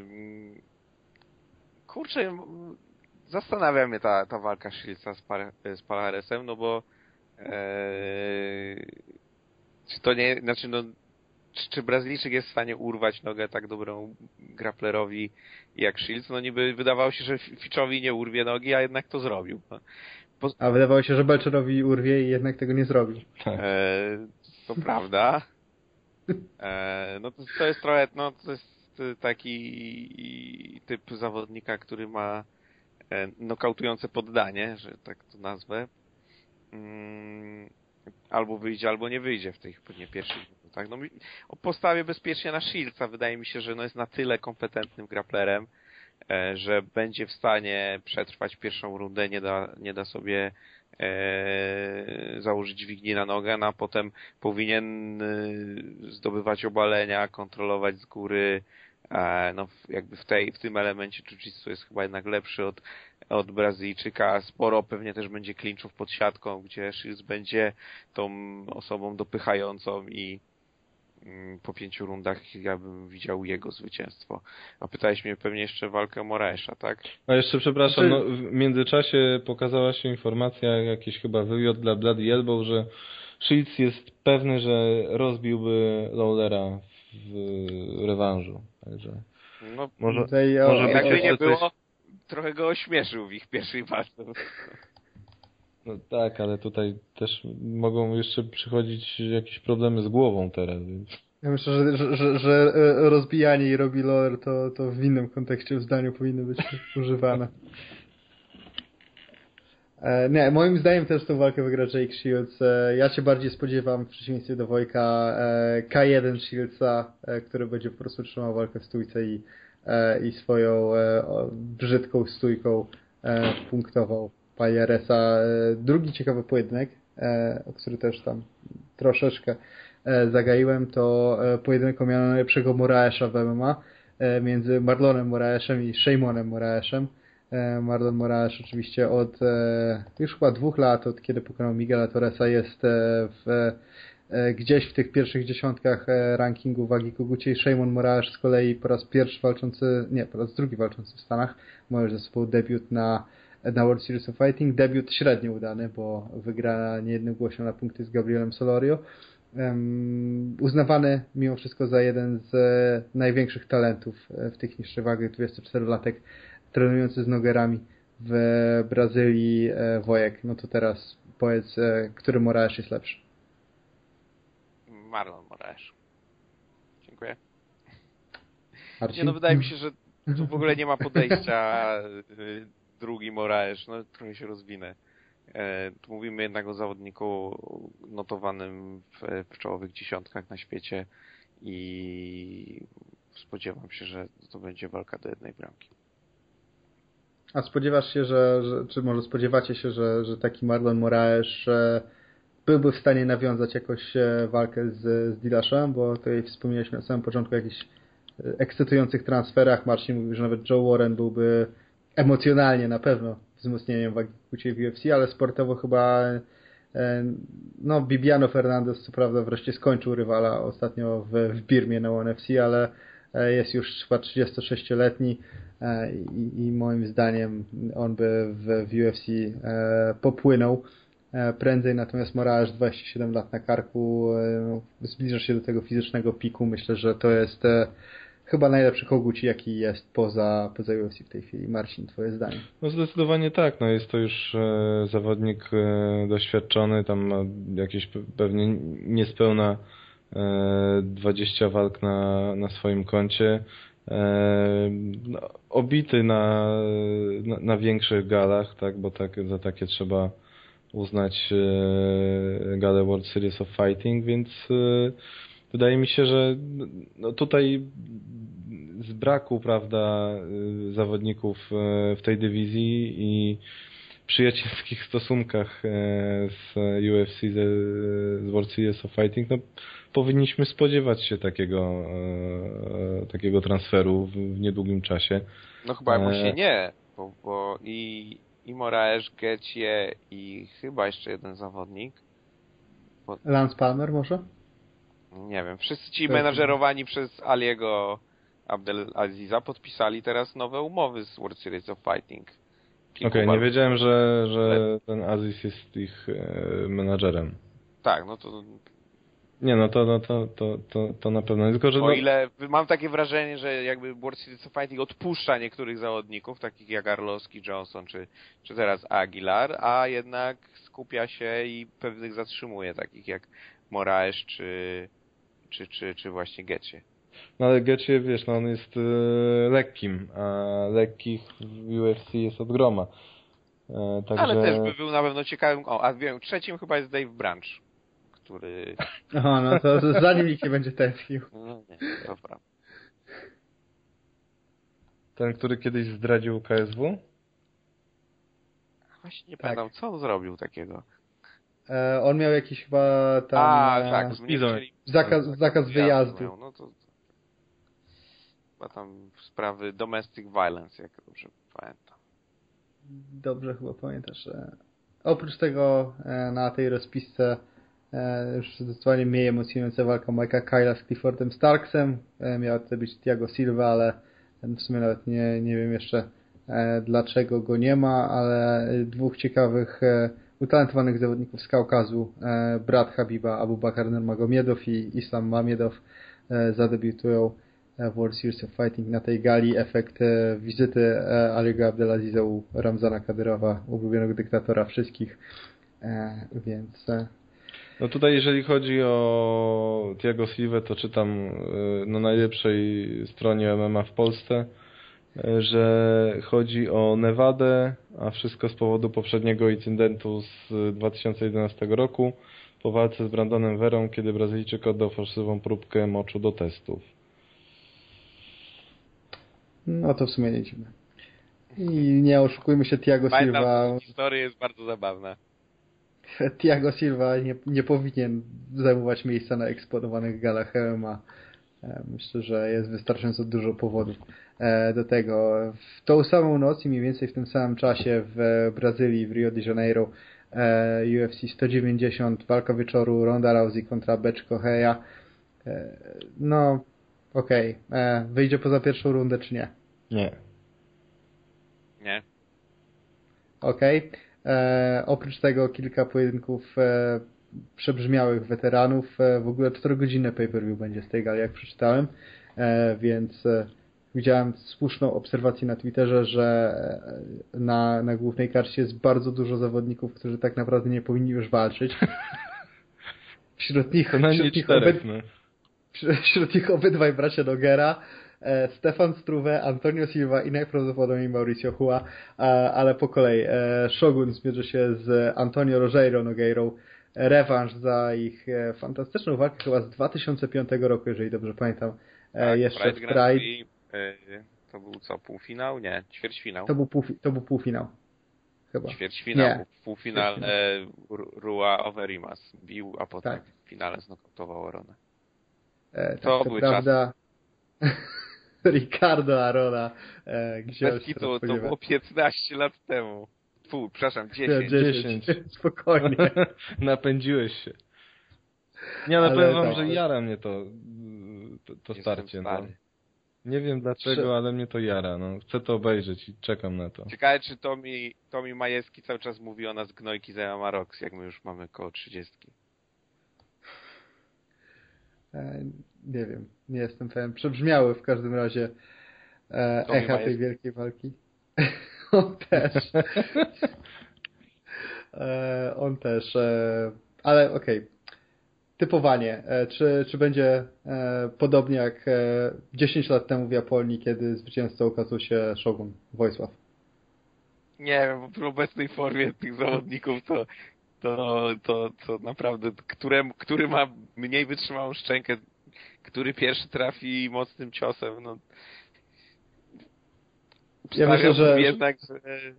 Kurczę, zastanawia mnie ta, ta walka Shieldsa z, Par- z Palharesem, no bo ee, czy to nie, znaczy no czy, czy Brazylijczyk jest w stanie urwać nogę tak dobrą grapplerowi jak Shields? No niby wydawało się, że Fitchowi nie urwie nogi, a jednak to zrobił. Po... A wydawało się, że Belcherowi urwie i jednak tego nie zrobił. E, to prawda. E, no to, to jest trochę, no to jest taki typ zawodnika, który ma e, nokautujące poddanie, że tak to nazwę. Mm, albo wyjdzie, albo nie wyjdzie w tych pewnie pierwszych minutach. No, postawię bezpiecznie na Shieldsa. Wydaje mi się, że no jest na tyle kompetentnym grapplerem, e, że będzie w stanie przetrwać pierwszą rundę, nie da, nie da sobie e, założyć dźwigni na nogę, no a potem powinien e, zdobywać obalenia, kontrolować z góry. E, no jakby w, tej, w tym elemencie jiu-jitsu jest chyba jednak lepszy od, od Brazylijczyka. Sporo pewnie też będzie clinchów pod siatką, gdzie Shields będzie tą osobą dopychającą i po pięciu rundach ja bym widział jego zwycięstwo. A pytałeś mnie pewnie jeszcze walkę Moraesza, tak? A jeszcze przepraszam, no, w międzyczasie pokazała się informacja, jakiś chyba wywiad dla Bloody Elbow, że Shields jest pewny, że rozbiłby Lawlera w rewanżu. Także no, może, tutaj, może o, być jakby nie coś... było, trochę go ośmieszył w ich pierwszej walce. No tak, ale tutaj też mogą jeszcze przychodzić jakieś problemy z głową teraz, więc... Ja myślę, że, że, że, że rozbijanie i Robbie Lawler to, to w innym kontekście w zdaniu powinno być używane. E, nie, moim zdaniem też tą walkę wygra Jake Shields. E, ja się bardziej spodziewam, w przeciwieństwie do Wojka, e, K jeden Shieldsa, e, który będzie po prostu trzymał walkę w stójce i, e, i swoją e, o, brzydką stójką e, punktował Palharesa. E, drugi ciekawy pojedynek, e, o który też tam troszeczkę e, zagaiłem, to e, pojedynek o miano najlepszego Moraesza w M M A e, między Marlonem Moraeszem i Sheamonem Moraeszem. Marlon Moraes oczywiście od e, już chyba dwóch lat, od kiedy pokonał Miguela Torresa, jest e, w, e, gdzieś w tych pierwszych dziesiątkach e, rankingu wagi koguciej. Sheamon Moraes z kolei po raz pierwszy walczący, nie, po raz drugi walczący w Stanach, ma już ze sobą debiut na, na World Series of Fighting. Debiut średnio udany, bo wygra niejednogłośnie na punkty z Gabrielem Solorio. Um, uznawany mimo wszystko za jeden z e, największych talentów e, w tych niższych wagach, dwudziestoczterolatek trenujący z nogerami w Brazylii. e, Wojek, no to teraz powiedz, e, który Moraes jest lepszy? Marlon Moraes. Dziękuję. Marcin? Nie, no wydaje mi się, że tu w ogóle nie ma podejścia drugi Moraes, no trochę się rozwinę. E, tu mówimy jednak o zawodniku notowanym w, w czołowych dziesiątkach na świecie i spodziewam się, że to będzie walka do jednej bramki. A spodziewasz się, że, że czy może spodziewacie się, że, że taki Marlon Moraes e, byłby w stanie nawiązać jakoś e, walkę z, z Dillashem, bo tutaj wspomnieliśmy na samym początku o jakichś e, ekscytujących transferach. Marcin mówił, że nawet Joe Warren byłby emocjonalnie na pewno wzmocnieniem wagi koguciej w U F C, ale sportowo chyba e, no Bibiano Fernandez co prawda wreszcie skończył rywala ostatnio w, w Birmie na One F C, ale jest już chyba trzydziestosześcioletni i, i moim zdaniem on by w, w U F C popłynął prędzej, natomiast Moraes dwadzieścia siedem lat na karku, zbliża się do tego fizycznego piku. Myślę, że to jest chyba najlepszy koguci, jaki jest poza, poza U F C w tej chwili. Marcin, twoje zdanie? No zdecydowanie tak, no jest to już e, zawodnik e, doświadczony, tam ma jakieś pe- pewnie niespełna e, dwadzieścia walk na, na swoim koncie. E, no, obity na, na, na większych galach, tak, bo tak, za takie trzeba uznać e, galę World Series of Fighting, więc e, wydaje mi się, że no tutaj z braku, prawda, e, zawodników e, w tej dywizji i przyjacielskich stosunkach e, z U F C, z, z World Series of Fighting, no powinniśmy spodziewać się takiego, e, takiego transferu w, w niedługim czasie. No chyba E... właśnie nie, bo, bo i, i Moraes, Gaethje i chyba jeszcze jeden zawodnik. Bo, Lance Palmer może? nie wiem, wszyscy ci Tak. menażerowani przez Aliego Abdelaziza podpisali teraz nowe umowy z World Series of Fighting. Okej, okay, nie wiedziałem, że, że ten Aziz jest ich e, menadżerem. Tak, no to... Nie, no to, no to, to, to, to na pewno. Tylko, że o no... ile mam takie wrażenie, że jakby World Series of Fighting odpuszcza niektórych zawodników, takich jak Arlovski, Johnson, czy, czy teraz Aguilar, a jednak skupia się i pewnych zatrzymuje, takich jak Moraes, czy, czy, czy, czy właśnie Gaethje. No ale Gaethje, wiesz, no on jest e, lekkim, a lekkich w U F C jest od groma. E, także... Ale też by był na pewno ciekawym... O, a wiem, trzecim chyba jest Dave Branch, który... Aha, no to zanim nikt nie będzie tęsknił. No nie, dobra. Ten, który kiedyś zdradził K S W? Właśnie nie Tak. pamiętam, co on zrobił takiego. E, on miał jakiś chyba tam... A, e, tak, nie chcieli... zakaz, zakaz wyjazdu. Miał, no to... Chyba tam sprawy domestic violence, jak dobrze pamiętam. Dobrze chyba pamiętasz. E, oprócz tego e, na tej rozpisce e, już zdecydowanie mniej emocjonująca walka Mike'a Kyla z Cliffordem Starksem. E, miała to być Thiago Silva, ale w sumie nawet nie, nie wiem jeszcze e, dlaczego go nie ma, ale dwóch ciekawych, e, utalentowanych zawodników z Kaukazu, e, brat Habiba Abubakar Nurmagomedov i Islam Mamedov e, zadebiutują w World Series of Fighting na tej gali. Efekt e, wizyty e, Aliego Abdelaziza u Ramzana Kadyrowa, ulubionego dyktatora wszystkich, e, więc... E... No tutaj jeżeli chodzi o Thiago Silva, to czytam e, na najlepszej stronie M M A w Polsce, e, że chodzi o Nevadę, a wszystko z powodu poprzedniego incydentu z dwa tysiące jedenastego roku po walce z Brandonem Verą, kiedy Brazylijczyk oddał fałszywą próbkę moczu do testów. No to w sumie nie dziwne. I nie oszukujmy się, Thiago Pamiętam, Silva... historia jest bardzo zabawna. Thiago Silva nie, nie powinien zajmować miejsca na eksponowanych galach M M A. Myślę, że jest wystarczająco dużo powodów do tego. W tą samą noc i mniej więcej w tym samym czasie w Brazylii, w Rio de Janeiro, U F C sto dziewięćdziesiąt, walka wieczoru, Ronda Rousey kontra Betch Correia. No, okej. Okay. Wyjdzie poza pierwszą rundę, czy nie? Nie. Nie. Okej. Okay. Oprócz tego kilka pojedynków e, przebrzmiałych weteranów. E, w ogóle czterogodzinne pay-per-view będzie z tej gali, jak przeczytałem. E, więc e, widziałem słuszną obserwację na Twitterze, że na, na głównej karcie jest bardzo dużo zawodników, którzy tak naprawdę nie powinni już walczyć. Wśród nich, wśród nich, obyd... wśród nich obydwaj bracia Noguera, e, Stefan Struve, Antonio Silva i najprawdopodobniej Mauricio Hua, e, ale po kolei. E, Shogun zmierzy się z Antonio Rogério Nogueirą. Rewanż za ich e, fantastyczną walkę chyba z dwa tysiące piątego roku, jeżeli dobrze pamiętam. E, tak, jeszcze Pride w Pride. I, y, to był co, półfinał? Nie, ćwierćfinał. To był, pół, to był półfinał. Chyba. Ćwierćfinał, Nie. w półfinale Rua Overimas bił, a potem tak. w finale znokautował Aronę. E, tak, to to były prawda. Ricardo Arona. E, gdzie Bez kitu, to było piętnaście lat temu. Fu, przepraszam, dziesięć. dziesięć. Spokojnie. Napędziłeś się. Nie, ale, ale powiem wam, że jara mnie to, to, to starcie. No. Nie wiem dlaczego, Prze... ale mnie to jara. No. Chcę to obejrzeć i czekam na to. Ciekawe, czy Tomi, Tomi Majewski cały czas mówi o nas gnojki za Amarox, jak my już mamy koło trzydziestki. nie wiem, nie jestem pewien. Przebrzmiały w każdym razie e, echa tej wielkiej walki. On też. e, on też. E, ale okej. Okay. Typowanie. E, czy, czy będzie e, podobnie jak e, dziesięć lat temu w Japonii, kiedy zwycięzcą okazał się Shogun Wojsław? Nie wiem, bo w obecnej formie tych zawodników to to, to, to naprawdę, które, który ma mniej wytrzymałą szczękę, który pierwszy trafi mocnym ciosem, no. Ja myślę, że... jednak, że...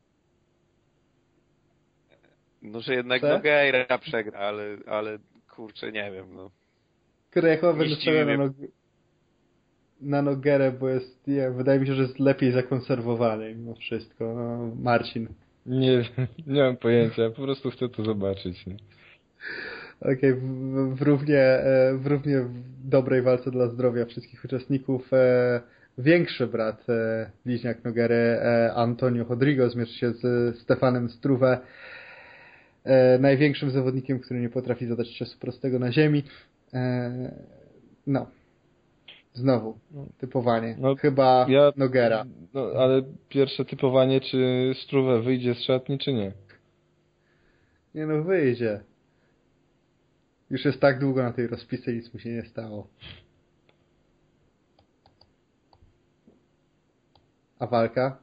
No, że jednak Co? Nogueira przegra, ale, ale kurczę, nie wiem, no. Kurde, ja chyba będę stawiał na, nog... na Nogueirę, bo jest, nie, wydaje mi się, że jest lepiej zakonserwowany mimo wszystko. No, Marcin. Nie, nie mam pojęcia, po prostu chcę to zobaczyć. Nie? Okej, okay, w, w, równie, w równie dobrej walce dla zdrowia wszystkich uczestników e, większy brat e, bliźniak Nogueiry, e, Antonio Rodrigo, zmierzy się z Stefanem Struve, e, największym zawodnikiem, który nie potrafi zadać ciosu prostego na ziemi. E, no. Znowu, typowanie. No, chyba ja, Nogueira. No, ale pierwsze typowanie, czy Struve wyjdzie z szatni, czy nie? Nie no, wyjdzie. Już jest tak długo na tej rozpisce, nic mu się nie stało. A walka?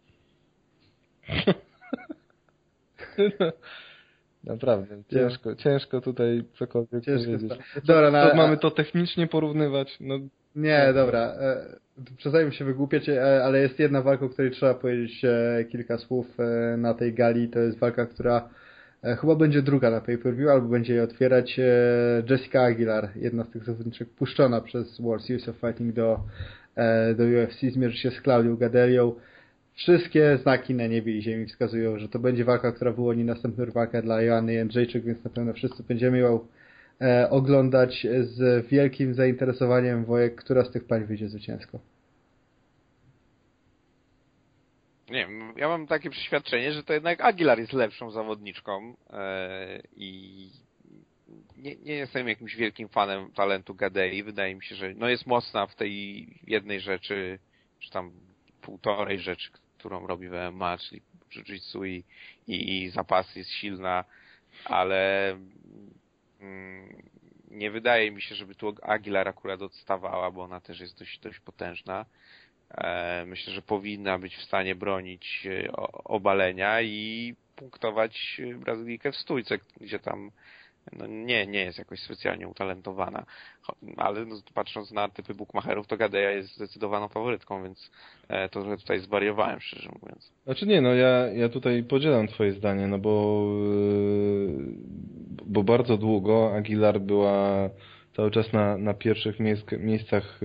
Naprawdę, ciężko, ja. ciężko tutaj cokolwiek ciężko powiedzieć. Dobra, na, to mamy to technicznie porównywać? No, nie, no. Dobra. E, przestańmy się wygłupiać, e, ale jest jedna walka, o której trzeba powiedzieć e, kilka słów e, na tej gali. To jest walka, która e, chyba będzie druga na pay-per-view, albo będzie jej otwierać. E, Jessica Aguilar, jedna z tych zawodniczek puszczona przez World Series of Fighting do, e, do U F C, zmierzy się z Claudią Gadelią. Wszystkie znaki na niebie i ziemi wskazują, że to będzie walka, która wyłoni następną walkę dla Joanny Jędrzejczyk, więc na pewno wszyscy będziemy ją e, oglądać z wielkim zainteresowaniem. Wojek, która z tych pań wyjdzie zwycięsko? Nie wiem, ja mam takie przeświadczenie, że to jednak Aguilar jest lepszą zawodniczką e, i nie, nie jestem jakimś wielkim fanem talentu Gadei. Wydaje mi się, że no jest mocna w tej jednej rzeczy, czy tam półtorej rzeczy, którą robi w M M A, czyli jiu-jitsu i, i, i zapasy, jest silna, ale mm, nie wydaje mi się, żeby tu Aguilar akurat odstawała, bo ona też jest dość, dość potężna. E, myślę, że powinna być w stanie bronić obalenia i punktować Brazylijkę w stójce, gdzie tam no nie, nie jest jakoś specjalnie utalentowana, ale no, patrząc na typy bookmacherów, to Gadeja jest zdecydowaną faworytką, więc e, to trochę tutaj zwariowałem, szczerze mówiąc. Znaczy nie, no ja, ja tutaj podzielam twoje zdanie, no bo bo bardzo długo Aguilar była cały czas na, na pierwszych miejsc, miejscach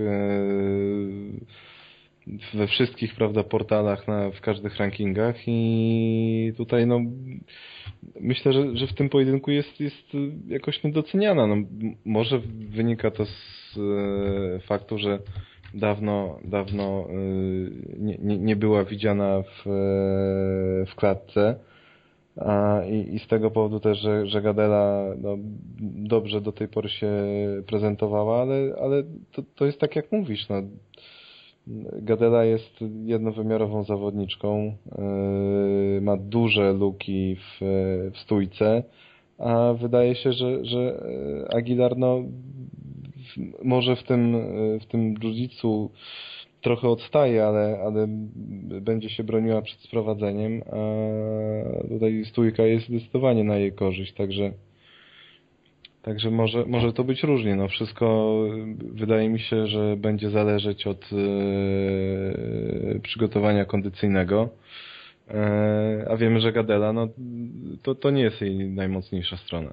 we wszystkich, prawda, portalach, na, w każdych rankingach i tutaj no myślę, że, że w tym pojedynku jest, jest jakoś niedoceniana. No, może wynika to z e, faktu, że dawno, dawno e, nie, nie, nie była widziana w, e, w klatce. A, i, I z tego powodu też, że, że Gadela no, dobrze do tej pory się prezentowała, ale, ale to, to jest tak jak mówisz, no. Gadela jest jednowymiarową zawodniczką, yy, ma duże luki w, w stójce, a wydaje się, że, że Aguilar no, w, może w tym, w tym jiu-jitsu trochę odstaje, ale, ale będzie się broniła przed sprowadzeniem, a tutaj stójka jest zdecydowanie na jej korzyść, także Także może, może to być różnie. No wszystko wydaje mi się, że będzie zależeć od e, przygotowania kondycyjnego. E, a wiemy, że Gadela no, to, to nie jest jej najmocniejsza strona.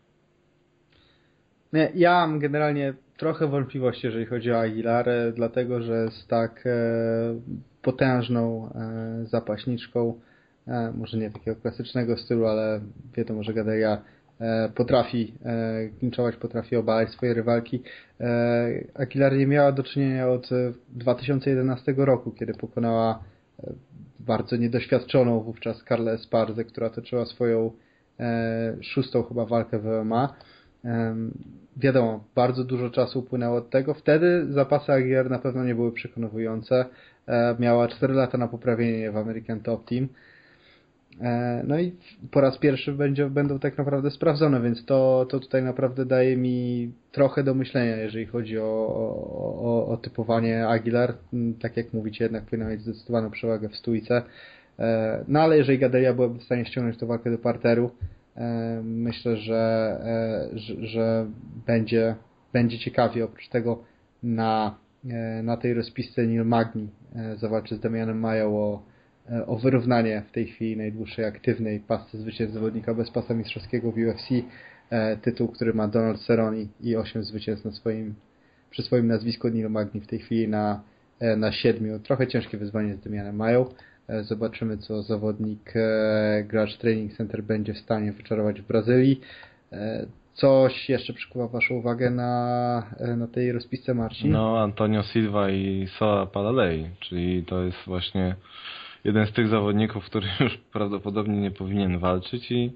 Nie, ja mam generalnie trochę wątpliwości, jeżeli chodzi o Aguilar, dlatego że jest tak e, potężną e, zapaśniczką, e, może nie takiego klasycznego stylu, ale wiadomo, że Gadela potrafi klinczować, potrafi obalać swoje rywalki. Aguilar nie miała do czynienia od dwa tysiące jedenastego roku, kiedy pokonała bardzo niedoświadczoną wówczas Carlę Esparzę, która toczyła swoją szóstą chyba walkę w M M A. wiadomo, bardzo dużo czasu upłynęło od tego. Wtedy zapasy Aguilar na pewno nie były przekonujące. E, miała cztery lata na poprawienie w American Top Team. E, no i po raz pierwszy będzie, będą tak naprawdę sprawdzone, więc to, to tutaj naprawdę daje mi trochę do myślenia, jeżeli chodzi o, o, o typowanie Aguilar. Tak jak mówicie, jednak powinna mieć zdecydowaną przewagę w stójce. E, no ale jeżeli Gadelia byłaby w stanie ściągnąć tę walkę do parteru, myślę, że, że, że będzie, będzie ciekawie. Oprócz tego na, na tej rozpisce Neil Magny zawalczy z Damianem Mają o, o wyrównanie w tej chwili najdłuższej aktywnej pasce zwycięstw zawodnika bez pasa mistrzowskiego w U F C. Tytuł, który ma Donald Cerrone i osiem zwycięstw na swoim, przy swoim nazwisku. Neil Magny w tej chwili na, na siedmiu. Trochę ciężkie wyzwanie z Damianem Mają. Zobaczymy, co zawodnik Gracz Training Center będzie w stanie wyczarować w Brazylii. Coś jeszcze przykuwa Waszą uwagę na, na tej rozpisce, Marcin? No, Antonio Silva i Soa Palalei, czyli to jest właśnie jeden z tych zawodników, który już prawdopodobnie nie powinien walczyć i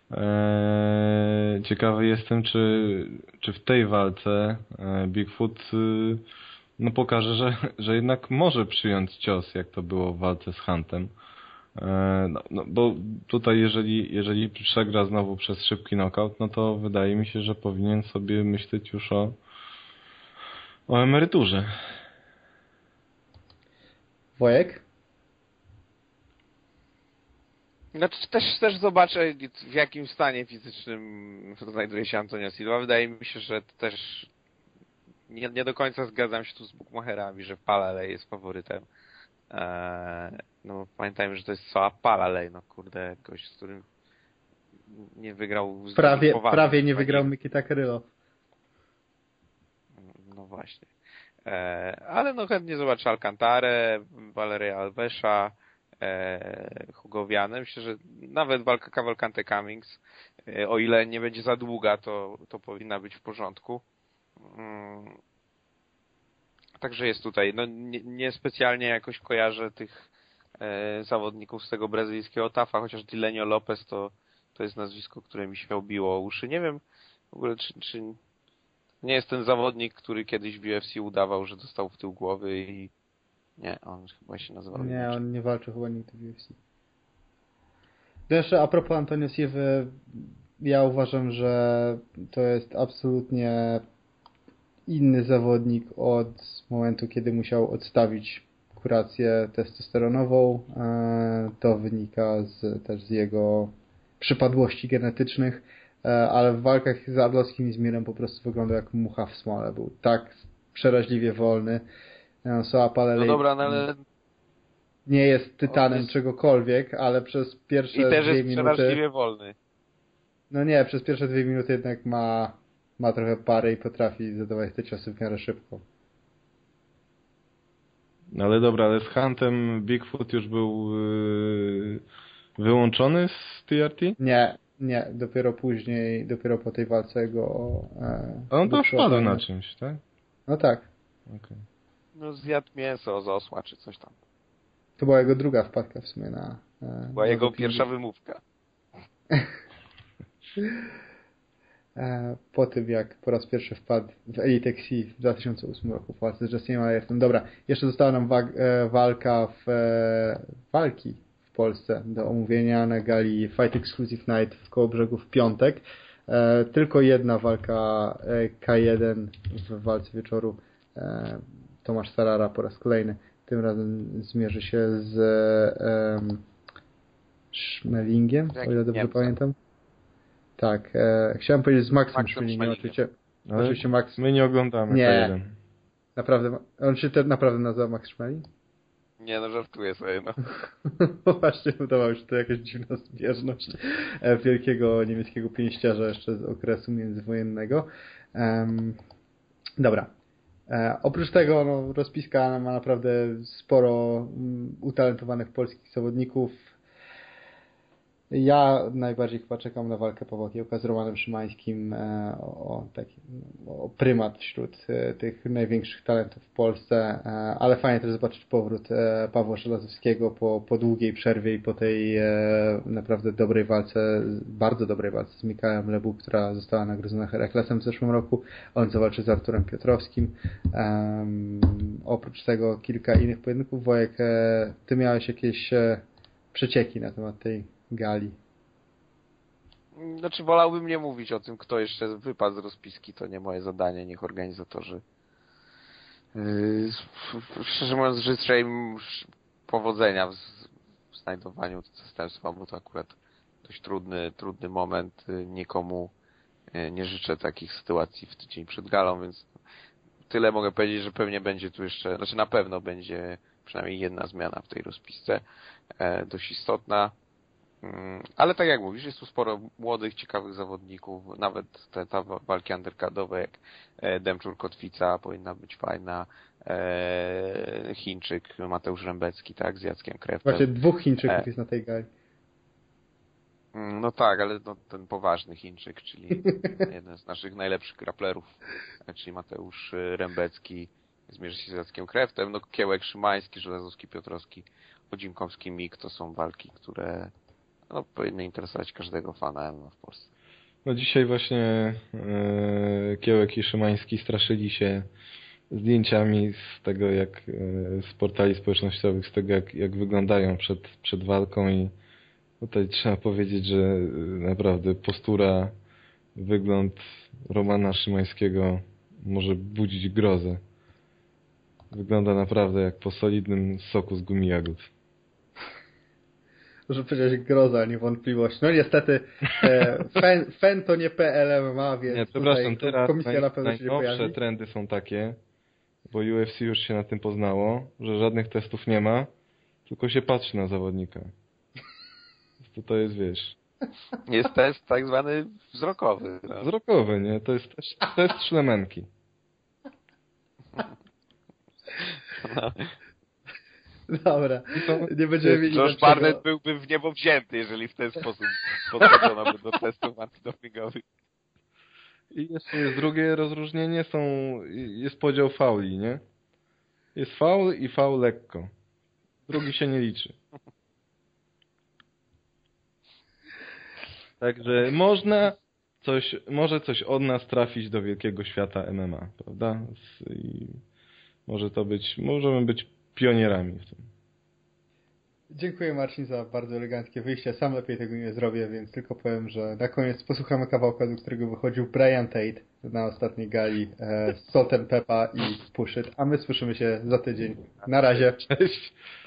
e, ciekawy jestem, czy, czy w tej walce e, Bigfoot e, no pokaże, że, że jednak może przyjąć cios, jak to było w walce z Huntem. E, no, no, bo tutaj jeżeli, jeżeli przegra znowu przez szybki knockout, no to wydaje mi się, że powinien sobie myśleć już o, o emeryturze. Wojek? Znaczy też, też zobaczę, w jakim stanie fizycznym znajduje się Antonio Silva. Wydaje mi się, że to też nie, nie do końca zgadzam się tu z bookmacherami, że Palalej jest faworytem. Eee, no pamiętajmy, że to jest cała Palalej, no kurde, gość, z którym nie wygrał z Prawie, poważnie, prawie nie wygrał Mikita Carrillo. No właśnie. Eee, ale no chętnie zobaczę Alcantarę, Valeria Alvesa, eee, Hugowianę. Myślę, że nawet walka Cavalcante Cummings, e, o ile nie będzie za długa, to, to powinna być w porządku. Mm. Także jest tutaj, no nie, nie specjalnie jakoś kojarzę tych e, zawodników z tego brazylijskiego tafa, chociaż Dilenio Lopez to, to jest nazwisko, które mi się obiło o uszy. Nie wiem w ogóle, czy, czy nie jest ten zawodnik, który kiedyś w U F C udawał, że dostał w tył głowy i nie, on chyba się nazywał Nie, inaczej. on nie walczył chyba nigdy w U F C. To jeszcze a propos Antonio Silva, ja uważam, że to jest absolutnie inny zawodnik od momentu, kiedy musiał odstawić kurację testosteronową. To wynika z, też z jego przypadłości genetycznych, ale w walkach z Arlowskim i z Mirem po prostu wyglądał jak mucha w smole. Był tak przeraźliwie wolny. Soa Palalei No dobra, no ale nie jest tytanem jest... czegokolwiek, ale przez pierwsze I też dwie jest minuty... przeraźliwie wolny. No nie, przez pierwsze dwie minuty jednak ma, ma trochę pary i potrafi zadawać te ciosy w miarę szybko. No ale dobra, ale z Huntem Bigfoot już był yy, wyłączony z T R T? Nie, nie, dopiero później, dopiero po tej walce go... E, A on to wyszło wpadł tam. na czymś, tak? No tak. Okay. No zjadł mięso z osła czy coś tam. To była jego druga wpadka w sumie na... E, Była na jego dopingu. pierwsza wymówka. E, po tym jak po raz pierwszy wpadł w Elite X C w dwa tysiące ósmym roku w walce z Justiniem Alertem. Dobra, jeszcze została nam wa- e, walka w e, walki w Polsce do omówienia na gali Fight Exclusive Night w Kołobrzegu w piątek. E, tylko jedna walka e, K jeden w walce wieczoru. E, Tomasz Sarara po raz kolejny. Tym razem zmierzy się z e, Schmelingiem, o ile dobrze Niemcem. pamiętam. Tak, e, chciałem powiedzieć z Maxem Maxem Schmelingiem, Schmelingiem. oczywiście. Ale Oczywiście Max. my nie oglądamy Nie. K jeden. Naprawdę, on się te, naprawdę nazywa Max Schmeling? Nie no, żartuję sobie, no. Właśnie wydawało mi się to jakaś dziwna zbieżność e, wielkiego niemieckiego pięściarza jeszcze z okresu międzywojennego. Um, dobra. E, oprócz tego no, rozpiska ma naprawdę sporo um, utalentowanych polskich zawodników. Ja najbardziej chyba czekam na walkę Pawłakiełka z Romanem Szymańskim e, o, o, taki, o prymat wśród e, tych największych talentów w Polsce, e, ale fajnie też zobaczyć powrót e, Pawła Żelazowskiego po, po długiej przerwie i po tej e, naprawdę dobrej walce, bardzo dobrej walce z Mikołajem Lebu, która została nagrodzona Heraklesem w zeszłym roku. On zawalczy z Arturem Piotrowskim. E, oprócz tego kilka innych pojedynków. Wojek, e, ty miałeś jakieś e, przecieki na temat tej gali? Znaczy wolałbym nie mówić o tym, kto jeszcze wypadł z rozpiski, to nie moje zadanie, niech organizatorzy. Yy, szczerze mówiąc, życzę im powodzenia w, w znajdowaniu zastępstwa, bo to akurat dość trudny, trudny moment. Nikomu nie życzę takich sytuacji w tydzień przed galą, więc tyle mogę powiedzieć, że pewnie będzie tu jeszcze, znaczy na pewno będzie przynajmniej jedna zmiana w tej rozpisce, e, dość istotna. Ale tak jak mówisz, jest tu sporo młodych, ciekawych zawodników, nawet te, te walki undercardowe jak Demczur Kotwica powinna być fajna, e, Chińczyk Mateusz Rębecki, tak, z Jackiem Kreftem. Właśnie dwóch Chińczyków e, jest na tej gali. No tak, ale no, ten poważny Chińczyk, czyli jeden z naszych najlepszych grapplerów, czyli Mateusz Rębecki zmierzy się z Jackiem Kreftem, no Kiełek Szymański, Żelazowski Piotrowski, Odzimkowski Mik, to są walki, które no, powinny interesować każdego fana M M A w Polsce. No dzisiaj właśnie e, Kiełek i Szymański straszyli się zdjęciami z tego, jak e, z portali społecznościowych, z tego, jak, jak wyglądają przed, przed walką i tutaj trzeba powiedzieć, że e, naprawdę postura, wygląd Romana Szymańskiego może budzić grozę. Wygląda naprawdę jak po solidnym soku z gumi jagód. Że powiedziałeś groza, nie wątpliwość. No niestety e, fen, fen to nie P L M M A, więc nie, przepraszam, tutaj teraz komisja naj, na pewno się nie pojawi. najnowsze trendy są takie, bo U F C już się na tym poznało, że żadnych testów nie ma, tylko się patrzy na zawodnika. To, to jest, wiesz... Jest test tak zwany wzrokowy. No. Wzrokowy, nie? To jest test, test szlemenki. No. Dobra, nie będziemy mieli Josh Barnett byłby w niebo wzięty, jeżeli w ten sposób podchodzono by do testów antydopingowych. I jeszcze jest drugie rozróżnienie, są, jest podział fauli, nie? Jest faul i faul lekko. Drugi się nie liczy. Także można coś, może coś od nas trafić do wielkiego świata M M A, prawda? I może to być, możemy być pionierami w tym. Dziękuję Marcin za bardzo eleganckie wyjście. Sam lepiej tego nie zrobię, więc tylko powiem, że na koniec posłuchamy kawałka, do którego wychodził Brian Tate na ostatniej gali e, z Salt and Peppa i Push It, a my słyszymy się za tydzień. Na razie. Cześć.